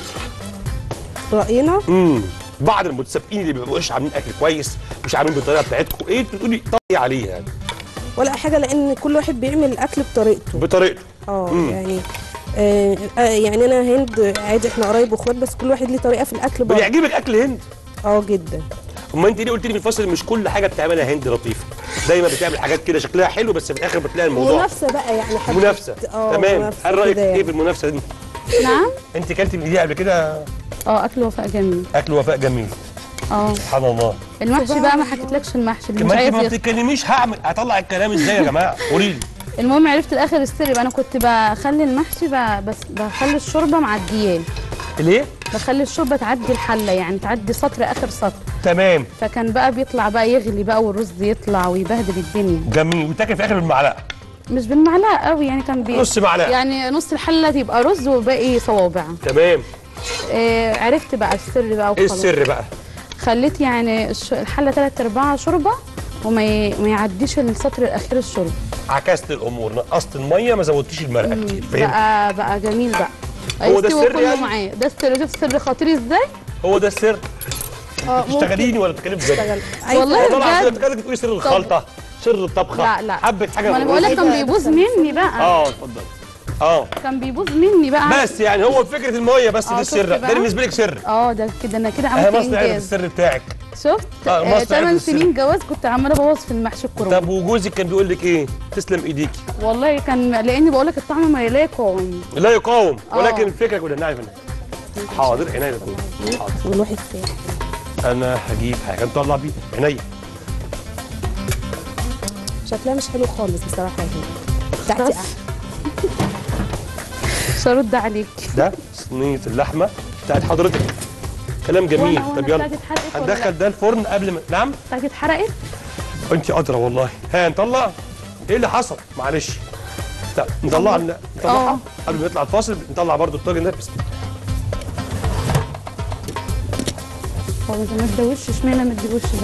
B: راينا
A: امم بعض المتسابقين اللي ما بيبقوش عاملين اكل كويس، مش عاملين بالطريقه بتاعتكم، ايه بتقولي طريقه عليها يعني؟
B: ولا حاجه، لان كل واحد بيعمل الاكل بطريقته.
A: بطريقته.
B: اه يعني آه آه يعني انا هند عادي، احنا قرايب واخوات، بس كل واحد ليه طريقه في الاكل برضه.
A: بيعجبك اكل هند؟
B: اه جدا.
A: امال انت ليه قلت لي في الفصل مش كل حاجه بتعملها هند لطيفه؟ دايما بتعمل حاجات كده شكلها حلو بس في الاخر بتلاقي الموضوع
B: منافسه بقى يعني حاجة.
A: منافسه.
B: اه
A: تمام.
B: منافسة
A: هل رايك
B: كده
A: ايه
B: يعني.
A: في المنافسه دي؟
C: نعم.
A: انت كلتي من دي قبل كده؟
C: اه اكل وفاء جميل.
A: اكل وفاء جميل.
C: اه
A: سبحان الله.
C: المحشي بقى ما حكيتلكش المحشي اللي مش
A: ما انت
C: عايز
A: ما
C: يخ-
A: بتتكلميش، هعمل هطلع الكلام ازاي يا جماعه؟ قولي لي.
C: المهم عرفت الاخر السر بقى. انا كنت بخلي المحشي بقى بس بخلي الشوربه معدياه،
A: ليه؟
C: بخلي الشوربه تعدي الحله، يعني تعدي سطر اخر سطر،
A: تمام.
C: فكان بقى بيطلع بقى يغلي بقى والرز يطلع ويبهدل الدنيا.
A: جميل. وتاكل في الاخر بالمعلقه؟
C: مش بالمعلقه قوي يعني، كان بي
A: نص معلقه
C: يعني نص الحله تبقى رز وباقي صوابع.
A: تمام.
C: آه عرفت بقى السر بقى
A: ايه
C: وخلاص.
A: السر بقى؟
C: خليت يعني الش- الحله ثلاث ارباع شوربه وما ي... ما يعديش السطر الاخير الشوربه.
A: عكست الامور، نقصت الميه ما زودتيش المرقه كتير، فهمت؟
C: بقى بقى جميل بقى.
A: هو ده
C: هيستوي
A: السر
C: كله
A: يعني؟
C: معاه. ده السر. شوف السر خطير ازاي.
A: هو ده السر؟
B: اه
A: تشتغليني ولا بتتكلمي بجد؟
B: اشتغل.
C: والله
A: والله العظيم
C: بجد.
A: انت كده بتقولي سر الخلطه، سر الطبخه،
C: لا لا
A: حبه حاجه
C: ما انا
A: من
C: بقول لك
A: الرز.
C: كان بيبوظ مني بقى.
A: اه اتفضل. اه
C: كان بيبوظ مني بقى.
A: بس يعني هو فكره الميه بس
C: اه
A: دي
C: شفت
A: السر ده
C: بقى؟
A: بالنسبه لك سر.
C: اه ده كده انا كده
A: اهي
C: عملت
A: مصر عرفت
C: انجاز.
A: السر بتاعك.
C: شفت؟
A: اه، مصر عرفت
C: ثمان
A: السر.
C: سنين جواز كنت عماله ابوظ في المحشي الكرنب.
A: طب وجوزك كان بيقول لك ايه؟ تسلم ايديكي.
C: والله كان لاني بقول لك الطعم ما يلاقم.
A: لا يقاوم
C: اه.
A: ولكن الفكره كلها نعرف حاضر عينيا الاثنين. حاضر.
B: والواحد تاني.
A: انا هجيب حاجه نطلع بيها عينيا.
B: شكلها مش حلو خالص بصراحه يا هند. بتاعتي احلى.
C: مش هرد عليك.
A: ده صينيه اللحمه بتاعت حضرتك. كلام جميل.
C: وأنا- وأنا
A: طب يلا
C: بتاعتي اتحرقت ولا
A: هندخل
C: لا؟
A: ده الفرن قبل ما نعم.
C: بتاعتي اتحرقت؟
A: انت ادرى والله. ها نطلع. ايه اللي حصل؟ معلش. طب نطلع نطلعها
C: اه.
A: قبل ما يطلع الفاصل. نطلع برضو الطاجن ده. بسم الله.
C: هو انت ما تدوش اشمعنى ما تدوش ده؟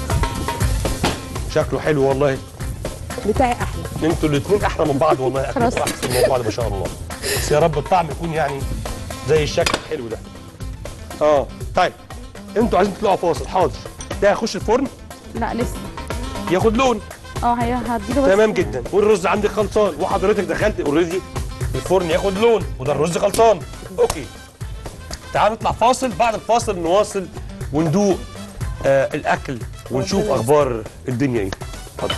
A: شكله حلو والله.
B: بتاعي احلى.
A: انتوا الاثنين احلى من بعض والله.
C: خلاص.
A: اكلكم احسن من بعض ما شاء الله. بس يا رب الطعم يكون يعني زي الشكل الحلو ده. اه طيب انتوا عايزين تطلعوا فاصل. حاضر. ده هيخش الفرن
C: لا لسه.
A: ياخد لون.
C: اه هي هديله بس.
A: تمام جدا. والرز عندك خلصان وحضرتك دخلت اوريدي الفرن ياخد لون وده الرز خلصان. اوكي. تعالوا نطلع فاصل. بعد الفاصل نواصل وندوق آه الاكل ونشوف اخبار الدنيا ايه. اتفضل.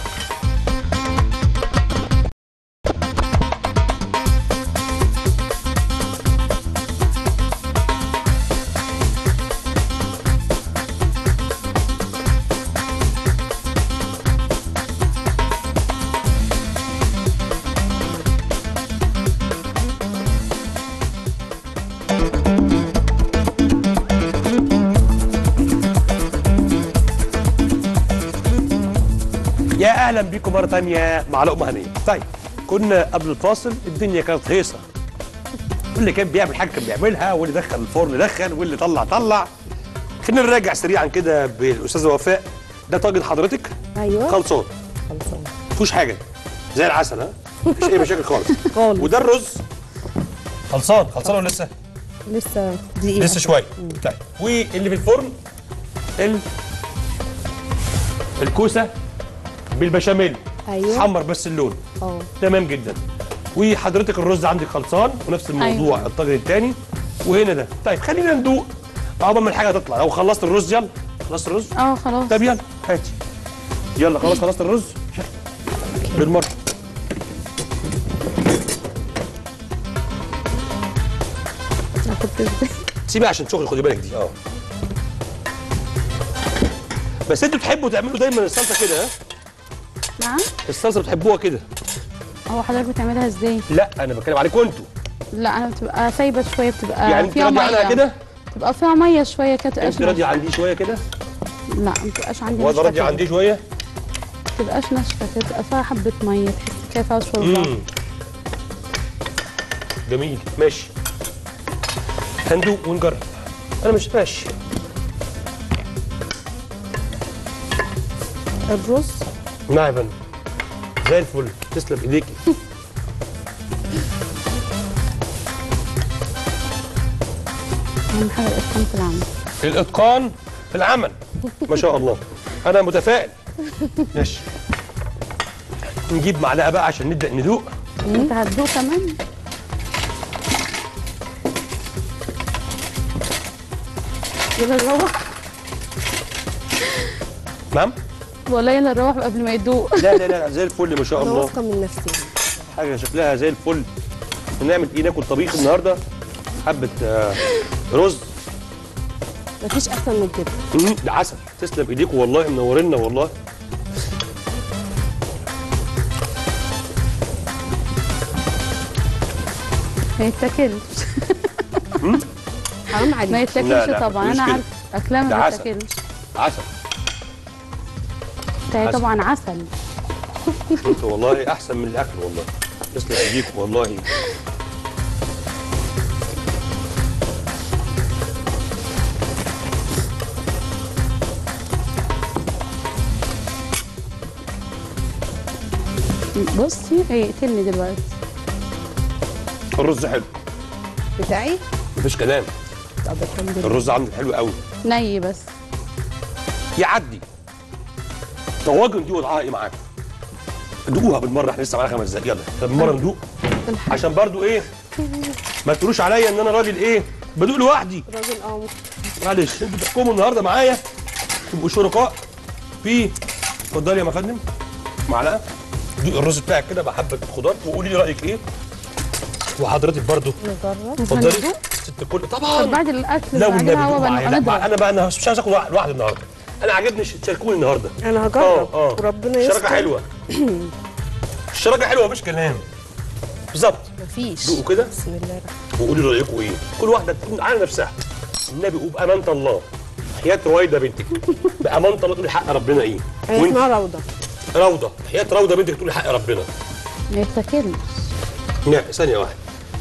A: يا اهلا بيكم مره ثانيه مع لقمه هنيه. طيب كنا قبل الفاصل الدنيا كانت هيصه. واللي كان بيعمل حاجه كان بيعملها، واللي دخل الفرن دخل، واللي طلع طلع. خلينا نراجع سريعا كده بالاستاذه وفاء. ده طاجن حضرتك
B: ايوه
A: خلصان
B: خلصان
A: ما فيهوش حاجه زي العسل. ها مفيش اي مشاكل خالص.
B: خالص.
A: وده الرز خلصان. خلصان ولا لسه؟
B: لسه دقيقه.
A: لسه شويه. طيب واللي في الفرن ال... الكوسه بالبشاميل.
B: ايوه.
A: حمر بس اللون.
B: اه
A: تمام جدا. وحضرتك الرز عندك خلصان ونفس الموضوع.
C: أيوة.
A: الطاجن الثاني وهنا ده. طيب خلينا ندوق عقبال ما الحاجه تطلع. لو خلصت الرز يلا. خلصت الرز؟
C: اه خلاص.
A: طب يلا هاتي. يلا خلاص خلصت الرز بالمره.
B: كنت ازاي؟
A: سيبها عشان شغل. خدي بالك دي. اه بس انتوا بتحبوا تعملوا دايما الصلصه كده. ها
C: نعم.
A: الصلصه بتحبوها كده.
C: هو حضرتك بتعملها ازاي؟
A: لا انا بتكلم عليكم انتوا.
C: لا انا بتبقى سايبه شويه، بتبقى
A: يعني انت
C: فيها
A: راضيه عنها
C: ميه
A: كده؟
C: بتبقى فيها ميه شويه كده، تبقاش
A: انت راضيه
C: ناشفة.
A: عن دي شويه كده؟
C: لا ما بتبقاش عندي
A: وانا
C: ناشفة
A: راضيه
C: كده.
A: عن دي شويه؟
C: ما بتبقاش ناشفه كده، بتبقى فيها حبه ميه، تحس كده فيها شوربه.
A: امم جميل ماشي. هندوق ونجرب. انا مش ماشي.
B: الرز
A: نعم يا فندم. زي الفل، تسلم ايديكي.
C: اهم حاجه الاتقان في العمل.
A: الاتقان في العمل. ما شاء الله. انا متفائل. ماشي. نجيب معلقه بقى عشان نبدا ندوق.
C: انت هتدوق كمان؟ يلا نروح.
A: نعم؟
C: والله يلا نروح قبل ما يدوق.
A: لا لا لا زي الفل ما شاء
B: انا
A: الله.
B: واثقه من نفسي.
A: حاجه شكلها زي الفل. نعمل ايه؟ ناكل طبيخ النهارده. حبه آه رز.
B: مفيش احسن من كده.
A: مم، ده عسل. تسلم ايديكم والله، منورينا والله.
C: ما يتاكلش.
B: حرام
C: ما
B: عليك.
A: لا،
C: يتاكلش
A: لا،
C: طبعا،
A: مش
C: انا
A: كده.
C: عارفه اكلها
A: ده
C: ما
A: عسل.
C: بتاكلش.
A: عسل.
C: ده
A: عسل.
C: طبعا عسل.
A: انت والله احسن من الاكل والله. تسلم ايديكم والله.
C: بصي هيقتلني دلوقتي.
A: الرز حلو.
B: بتاعي
A: مفيش كلام.
B: طب الحمد لله.
A: الرز عندك حلو قوي.
C: ني بس.
A: يعدي. طواجن دي وضعها ايه معاكم؟ دوقوها بالمره، احنا لسه معانا خمس دقايق. يلا بالمره ندوق عشان برضو ايه ما تقولوش عليا ان انا راجل ايه بدوق لوحدي.
B: راجل اه
A: معلش انتوا تحكموا النهارده معايا، تبقوا شركاء في. اتفضلي يا مفندم معلقه. دوق الرز بتاعك كده بحبه خضار وقولي لي رايك ايه. وحضرتك برضو
B: نجرب.
A: اتفضلي ست الكل
C: طب
A: طبعا.
C: بعد الاكل
A: لا
C: بعدها
A: والنبي
C: هو
A: دوق
C: بقى
A: معايا. لا
C: نضرب.
A: انا بقى انا مش عايز اكل لوحدي النهارده. انا عاجبني تشاركوني النهارده.
B: انا هجرب
A: اه اه
B: وربنا يستر.
A: الشراكه حلوه. الشراكه حلوه مفيش كلام. بالظبط.
B: مفيش.
A: دوقوا كده
B: بسم الله الرحمن
A: وقولي رايكم ايه. كل واحده تكون على نفسها. النبي وبامانه الله حياه رويده بنتك بامانه الله تقولي حق ربنا ايه.
B: الرحيم.
A: وانت
B: اسمها روضه.
A: روضه حياه روضه بنتك تقولي حق ربنا.
C: ما يتاكلش.
A: نعم ثانيه واحده.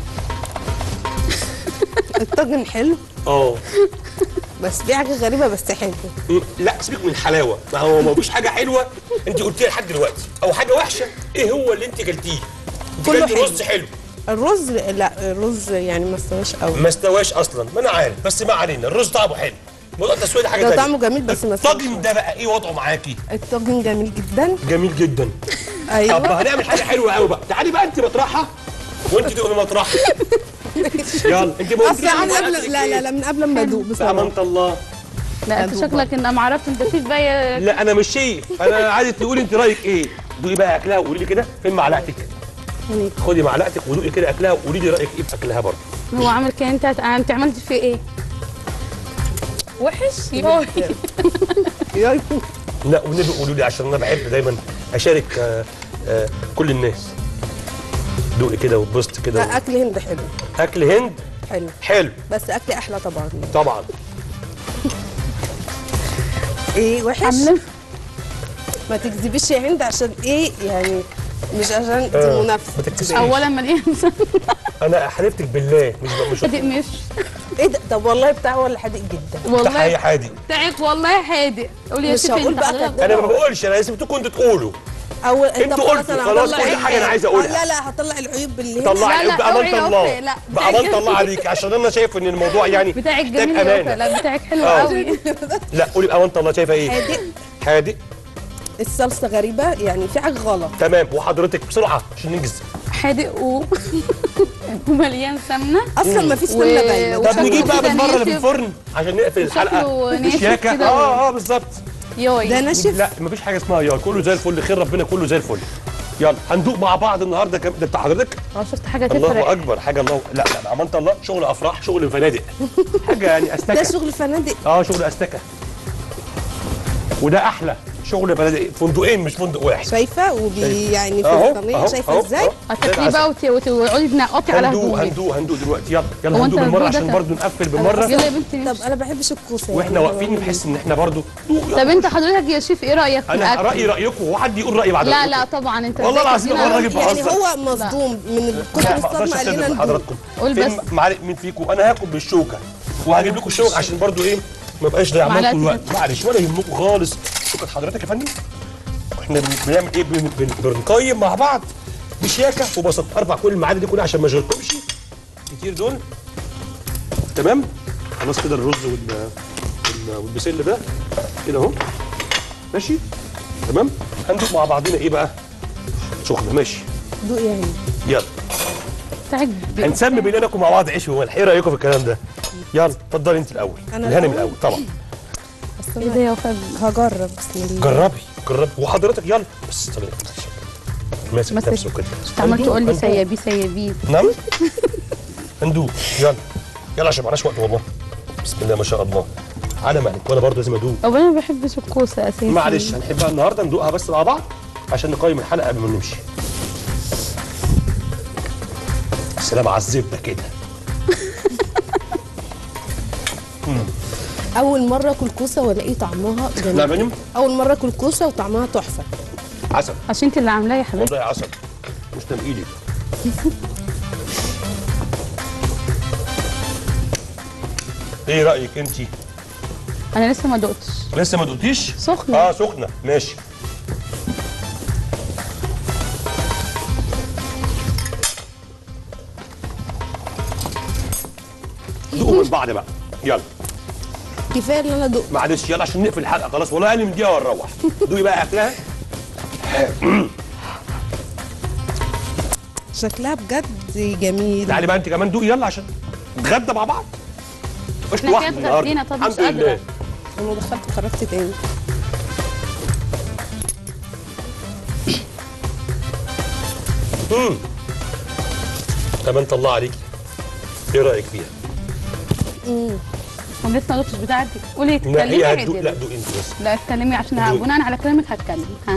B: الطاجن حلو
A: اه
B: بس في حاجه غريبه بس حلو.
A: م- لا سيبك من الحلاوه. ما هو ما فيش حاجه حلوه انت قلتيها لحد دلوقتي او حاجه وحشه. ايه هو اللي انت كلتيه؟ انت
B: كله
A: كلتي
B: حلو.
A: رز حلو.
B: الرز لا الرز يعني ما استواش قوي.
A: ما استواش اصلا. ما انا عارف بس ما علينا. الرز طعمه حلو. موضوع التسويه ده حاجه
B: ده
A: ثانيه.
B: طعمه جميل بس ما استواش.
A: الطاجن ده بقى ايه وضعه معاكي؟
B: الطاجن جميل جدا.
A: جميل جدا. طب
B: ايوه
A: هنعمل حاجه حلوه قوي بقى. تعالي بقى انت مطرحها وانت تبقي مطرحها. يلا انت ما
B: اصل انا قبل لا لا لا من قبل ما ادوق بصراحه.
A: بأمانة الله.
C: لا انت
B: أدوق
C: شكلك ان ما عرفت انت في بقى.
A: لا انا مش شيف. انا عايزك تقولي انت رايك ايه. دوقي بقى اكلها وقولي لي كده فين معلقتك.
C: هناك.
A: خدي معلقتك ودوقي كده اكلها وقولي لي رايك ايه في اكلها برضه.
C: هو عامل كده. انت انت عملت فيه ايه؟ وحش يوه.
B: ياي.
A: لا والنبي قولوا لي عشان انا بحب دايما اشارك آه آه كل الناس. دوقي كده وبسط كده.
B: لا اكل هند حلو.
A: اكل هند
B: حلو
A: حلو
B: بس اكل احلى طبعا.
A: طبعا.
B: ايه وحش؟
C: عامله
B: ما تكذبيش يا هند عشان ايه يعني مش عشان دي
A: آه،
B: منافسه.
A: ما تكتسبيش.
C: اولا مليان
A: انا حلفتك بالله مش مش
C: حادق مش
B: ايه ده؟ طب والله بتاعه ولا حادق جدا.
A: والله
C: والله
A: حادق.
C: بتاعك والله حادق. قولي يا
B: مش
C: ستي
B: هقول
C: انت
B: بقى
C: حضرتك.
B: كداب.
A: انا ما بقولش. انا لازم كنتوا تقولوا.
B: اول
A: انتوا قلتوا خلاص كل حاجه انا عايز اقولها.
B: لا لا هطلع العيوب اللي هنا.
A: طلعي
C: لا، لا،
A: بأمانة
C: اوعي
A: الله.
C: اوفي، لا.
A: بأمانة الله عليك عشان انا شايف ان الموضوع يعني
C: بتاعك
A: محتاج
C: جميل يا وفاء.
A: امانه.
C: لا بتاعك حلو
A: آه.
C: قوي.
A: لا قولي بأمانة الله شايفه ايه؟
B: حادق.
A: حادق.
B: الصلصه غريبه يعني في حاجه غلط.
A: تمام. وحضرتك بسرعه عشان ننجز.
C: حادق و... ومليان سمنه.
B: اصلا ما فيش
C: و-
B: سمنه باينه.
C: وشكله
A: طب نجيب بقى
C: كده
A: بالمره اللي في
C: ناشف.
A: الفرن عشان نقفل الحلقه
C: وشكله ناشف
A: بالشياكه.
C: كده.
A: اه اه بالظبط.
C: يوي.
B: ده ناشف.
A: لا مفيش حاجه اسمها يا كله زي الفل. خير ربنا كله زي الفل. يلا هندوق مع بعض النهارده. كم ده بتاع حضرتك؟
C: اه شفت حاجه
A: الله
C: تفرق.
A: اكبر. حاجه الله. لا لا بأمانة الله شغل افراح شغل فنادق. حاجه يعني
B: ده
A: استكه.
B: شغل فنادق.
A: اه شغل استكه. وده احلى. شغل بلدي، فندقين مش فندق واحد.
B: شايفه وبي يعني في
A: أهو،
B: الصينيه
A: أهو،
B: شايفه
A: أهو،
B: ازاي؟
A: أهو.
C: هتاكليه بقى وت- وت- وتقعدي تنقطي على
A: هندوق
C: هدومي.
A: هندوق هندوق دلوقتي، يلا يلا
C: هو
A: هندوق
C: أنت
A: بالمره
C: الهدوء
A: عشان
C: ده
A: برضو نقفل بالمره.
C: يلا يا بنتي.
B: طب انا ما بحبش الكوسه
A: واحنا
B: يعني.
A: واقفين بحس ان احنا برضو
C: طب انت حضرتك يا شيف ايه رايك في
A: انا
C: الاكل؟
A: رايي رايكم وحد يقول رايي بعد
C: لا
A: رأيكم.
C: لا طبعا انت
A: والله
C: ازاي
A: العظيم
C: تدينا
A: والله
C: رأيك؟
A: راجل
B: يعني
A: بهزر.
B: هو مصدوم من كتر
A: لا ما اقدرش
B: الصدمه قال لنا
A: اكذب
B: ندوق.
A: لحضراتكم.
C: قول
A: فين
C: بس.
A: معلق مين فيكم؟ انا هاكل بالشوكه وهجيب لكم الشوك عشان برضو ايه ما بقاش ضيع
C: معلقة
A: معاكم الوقت. معلش ولا يهمكم خالص. شكرا حضرتك يا فندم. احنا بنعمل ايه؟ بن- بن- بنقيم مع بعض بشياكه وبساطه. ارفع كل المعادن دي كلها عشان ما اشغلكمش كتير دول. تمام؟ خلاص كده الرز وال وال- والبسله ده كده اهو. ماشي؟ تمام؟ هندوق مع بعضنا ايه بقى؟ سخنه. ماشي
B: دوق يا هند.
A: يلا
C: تعب.
A: هنسمي بينكم مع بعض عيش وملح. ايه رايكم في الكلام ده؟ يلا اتفضلي انت الاول.
B: أنا
A: الهانم
B: الأول؟
A: الاول طبعا.
B: بس
C: ايه ده
B: أنا
C: يا وفاء؟
B: هجرب بسم الله.
A: جربي جربي وحضرتك يلا بس طب ماسك
C: ماسك.
A: نفسه كده.
C: انت عمال
A: هندوق،
C: تقول لي
A: هندوق.
C: سيبيه سيبيه.
A: نعم هندوق يلا يلا عشان معناش وقت والله. بسم الله ما شاء الله على مالك. وانا برضه لازم ادوق.
C: طب انا ما بحبش الكوسه اساسا.
A: معلش هنحبها النهارده ندوقها بس مع بعض عشان نقيم الحلقه قبل ما نمشي. سلام على الزبده كده.
B: اول مره اكل كوسه والاقي طعمها جميل.
A: نعم يا فندم؟
B: اول مره اكل كوسه وطعمها تحفه.
A: عسل
C: عشان انت اللي عاملاه يا حبيبتي.
A: والله عسل مش تنقيلي. ايه رايك انت؟
C: انا لسه ما دقتش.
A: لسه ما دقتيش؟
C: سخنة.
A: اه سخنه ماشي. دوقوا من بعض بقى يلا.
B: كفايه ان انا ادوق.
A: معلش يلا عشان نقفل الحلقه خلاص والله اقل من دقيقه ونروح. دوقي بقى اكلها.
B: شكلها بجد جميل.
A: تعالي بقى انت كمان دوقي يلا عشان نتغدى مع بعض. مش
C: احنا
A: لوحدي
C: كده
A: النهارده.
C: اتغدينا، طب مش
A: الحمد لله.
C: قادرة.
B: انا دخلت خرجت تاني.
A: امم كمان طلع عليكي. ايه رايك فيها؟
C: انا لسه ما دقتش بتاعتي. قولي
A: لا
C: اتكلمي
A: هي
C: عادي.
A: هتدوق. لا دوقي انت بس.
C: لا اتكلمي عشان
A: دوقي.
C: بناء على كلامك هتكلم. ها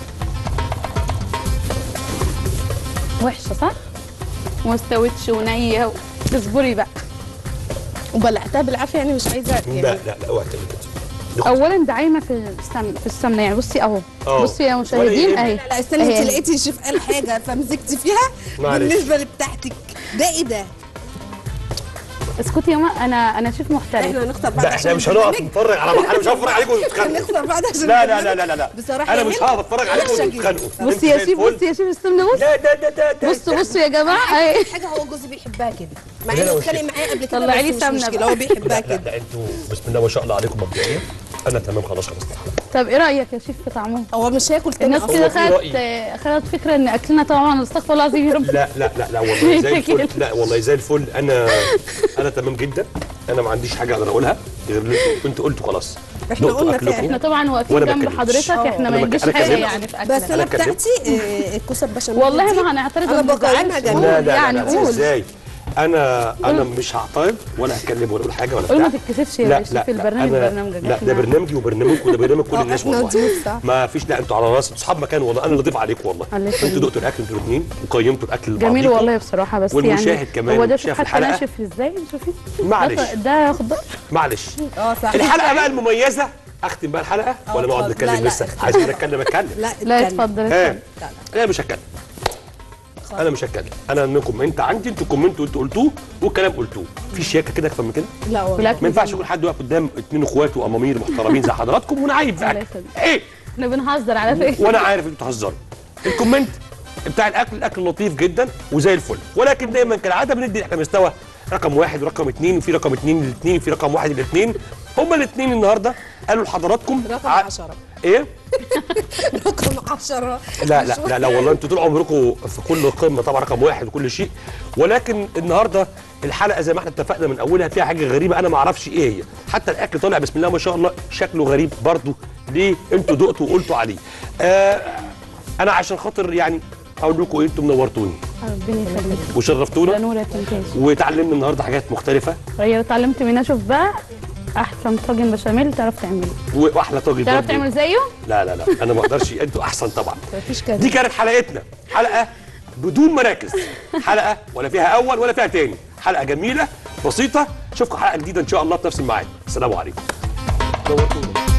C: وحشه صح؟ وما استوتش ونيه و- اصبري بقى.
B: وبلعتها بالعافيه يعني مش عايزه يعني.
A: لا لا لا اوعي تعملي كده.
C: اولا ده عايمه في السمنه في السمنه يعني. بصي اهو
A: أهو.
C: بصي يا
A: ولا
C: مشاهدين
A: يهمك.
C: اهي.
B: لا لا استني
C: أهي.
B: انت لقيتي الشيف قال حاجه فمسكتي فيها.
A: معلش.
B: بالنسبه لبتاعتك ده ايه ده؟
C: اسكتي يا ما انا انا شيف محترف.
B: احنا هنختار بعض
A: لا
B: عشان
A: احنا مش هنقف
B: البرنامج.
A: نتفرج على بعض. انا مش هتفرج عليكم وتتخانقوا.
B: هنختار بعض عشان
A: لا لا لا
B: البرنامج.
A: لا لا لا
B: بصراحه
A: انا
B: يا
A: مش
B: هند
A: هقف اتفرج عليكم
B: وحشة
A: وتتخانقوا.
C: بصي يا شيف بصي يا شيف السمنه بص.
A: لا ده ده ده ده
C: بصوا بصوا يا جماعه اهي.
B: حاجه هو جوزي بيحبها كده مع
A: لا،
B: انه
A: لا،
B: اتخانق معايا قبل كده
C: طلعي لي
B: بس مش
C: سمنة
B: مشكله
C: بقى.
B: هو بيحبها
A: لا لا
B: كده.
A: لا انتوا بسم الله ما شاء الله عليكم مبدئيا. انا تمام خلاص خلصت.
C: طب ايه رايك يا شيف في طعمهم؟
B: هو مش هياكل تاني
C: الناس
B: اصلا.
C: كده
A: في
C: خدت
A: رأيي.
C: خدت فكره ان اكلنا طبعا استغفر الله العظيم يا رب.
A: لا لا لا لا والله زي الفل. لا والله زي الفل. انا انا تمام جدا. انا ما عنديش حاجه اقدر اقولها غير اللي انتوا انتوا قلتوا خلاص.
B: احنا
A: دقتوا
B: قلنا
A: أكلكم.
B: فعلا.
C: احنا طبعا واقفين
A: وأنا
C: جنب
A: بتكلمش.
C: حضرتك. احنا
A: أنا
C: ما
A: بك-
C: نجيش
A: أنا
C: حاجه
A: كلمت.
C: يعني في
B: بس
C: اكلنا.
B: انا
A: أنا اتكلمت.
B: بتاعتي آه، الكوسه البشاميل
C: والله
B: دي
C: ما هنعترض
B: انا
C: وما
B: بقيمها
C: نزعلش.
B: جميل.
A: لا لا لا
C: يعني
A: لا
C: قول.
A: ازاي؟ انا انا مش هعترض ولا هتكلم ولا اقول حاجه ولا
C: قول
A: بتاع.
C: ما تتكسفش يا
A: لا
C: شيف
A: لا
C: البرنامج
A: لا
C: برنامجك.
A: أنا لا
C: إحنا-
A: ده برنامجي وبرنامجكم وده برنامج كل
B: اه،
A: الناس
B: احنا
A: والله.
B: ضيوف صح.
A: ما فيش. لا انتوا على راسي انتوا اصحاب مكان والله. انا اللي ضيف عليكم والله.
C: الله
A: انتوا
C: يخليك.
A: دقتوا الاكل انتوا الاثنين وقيمتوا الاكل
C: جميل
A: لبعضيكم.
C: والله بصراحه. بس
A: والمشاهد
C: يعني
A: كمان
C: هو ده
A: شاف
C: شوف حتى
A: الحلقة.
C: ناشف ازاي شوفي.
A: معلش.
C: ده- ده خضار.
A: معلش
B: اه صح.
A: الحلقه بقى المميزه. اختم بقى الحلقه ولا نقعد
B: اتفضل.
A: نتكلم
B: لا، لا،
A: لسه؟
B: اتفضل.
A: عايزين نتكلم اتكلم.
B: لا
C: لا
B: اتكلم.
C: اتفضل
A: ها
C: اتفضل.
A: انا مش هتكلم. انا مش هتكلم. انا منكم انت عندي انتوا كومنتوا انتوا قلتوه والكلام قلتوه. في شياكه كده اكتر من كده.
B: لا والله.
C: والأكل
A: ما ينفعش
C: جميل.
A: يكون حد واقف قدام اتنين اخوات وامامير محترمين زي حضراتكم ونعيب في
C: الله
A: اكل.
C: يخليك.
A: ايه
C: احنا بنهزر على فكره.
A: وانا عارف انتوا بتهزروا. الكومنت بتاع الاكل الاكل لطيف جدا وزي الفل ولكن دايما كالعاده بندي احنا مستوى رقم واحد ورقم اثنين وفي رقم اثنين للاثنين وفي رقم واحد للاثنين. هما الاثنين النهارده قالوا لحضراتكم
B: رقم
A: ع-
B: عشرة.
A: ايه؟
B: رقم عشرة.
A: لا لا لا لا والله انتوا طول عمركم في كل قمه طبعا رقم واحد وكل شيء ولكن النهارده الحلقه زي ما احنا اتفقنا من اولها فيها حاجه غريبه انا ما اعرفش ايه هي. حتى الاكل طالع بسم الله ما شاء الله شكله غريب برضو. ليه؟ انتوا دقتوا وقلتوا عليه. آه انا عشان خاطر يعني اقول لكم ايه انتوا منورتوني
C: ربنا يخليك.
A: وشرفتونا
C: ده نورك انت.
A: وتعلمنا النهارده حاجات مختلفه.
C: هي اتعلمت منها. شوف بقى احسن طاجن بشاميل تعرف تعمله.
A: واحلى طاجن
C: تعرف
A: برضه.
C: تعمل زيه؟
A: لا لا لا انا ما اقدرش، انتوا احسن طبعا.
B: مفيش كده.
A: دي كانت حلقتنا، حلقه بدون مراكز، حلقه ولا فيها اول ولا فيها تاني، حلقه جميله بسيطه. اشوفكم حلقه جديده ان شاء الله في نفس الميعاد. السلام عليكم.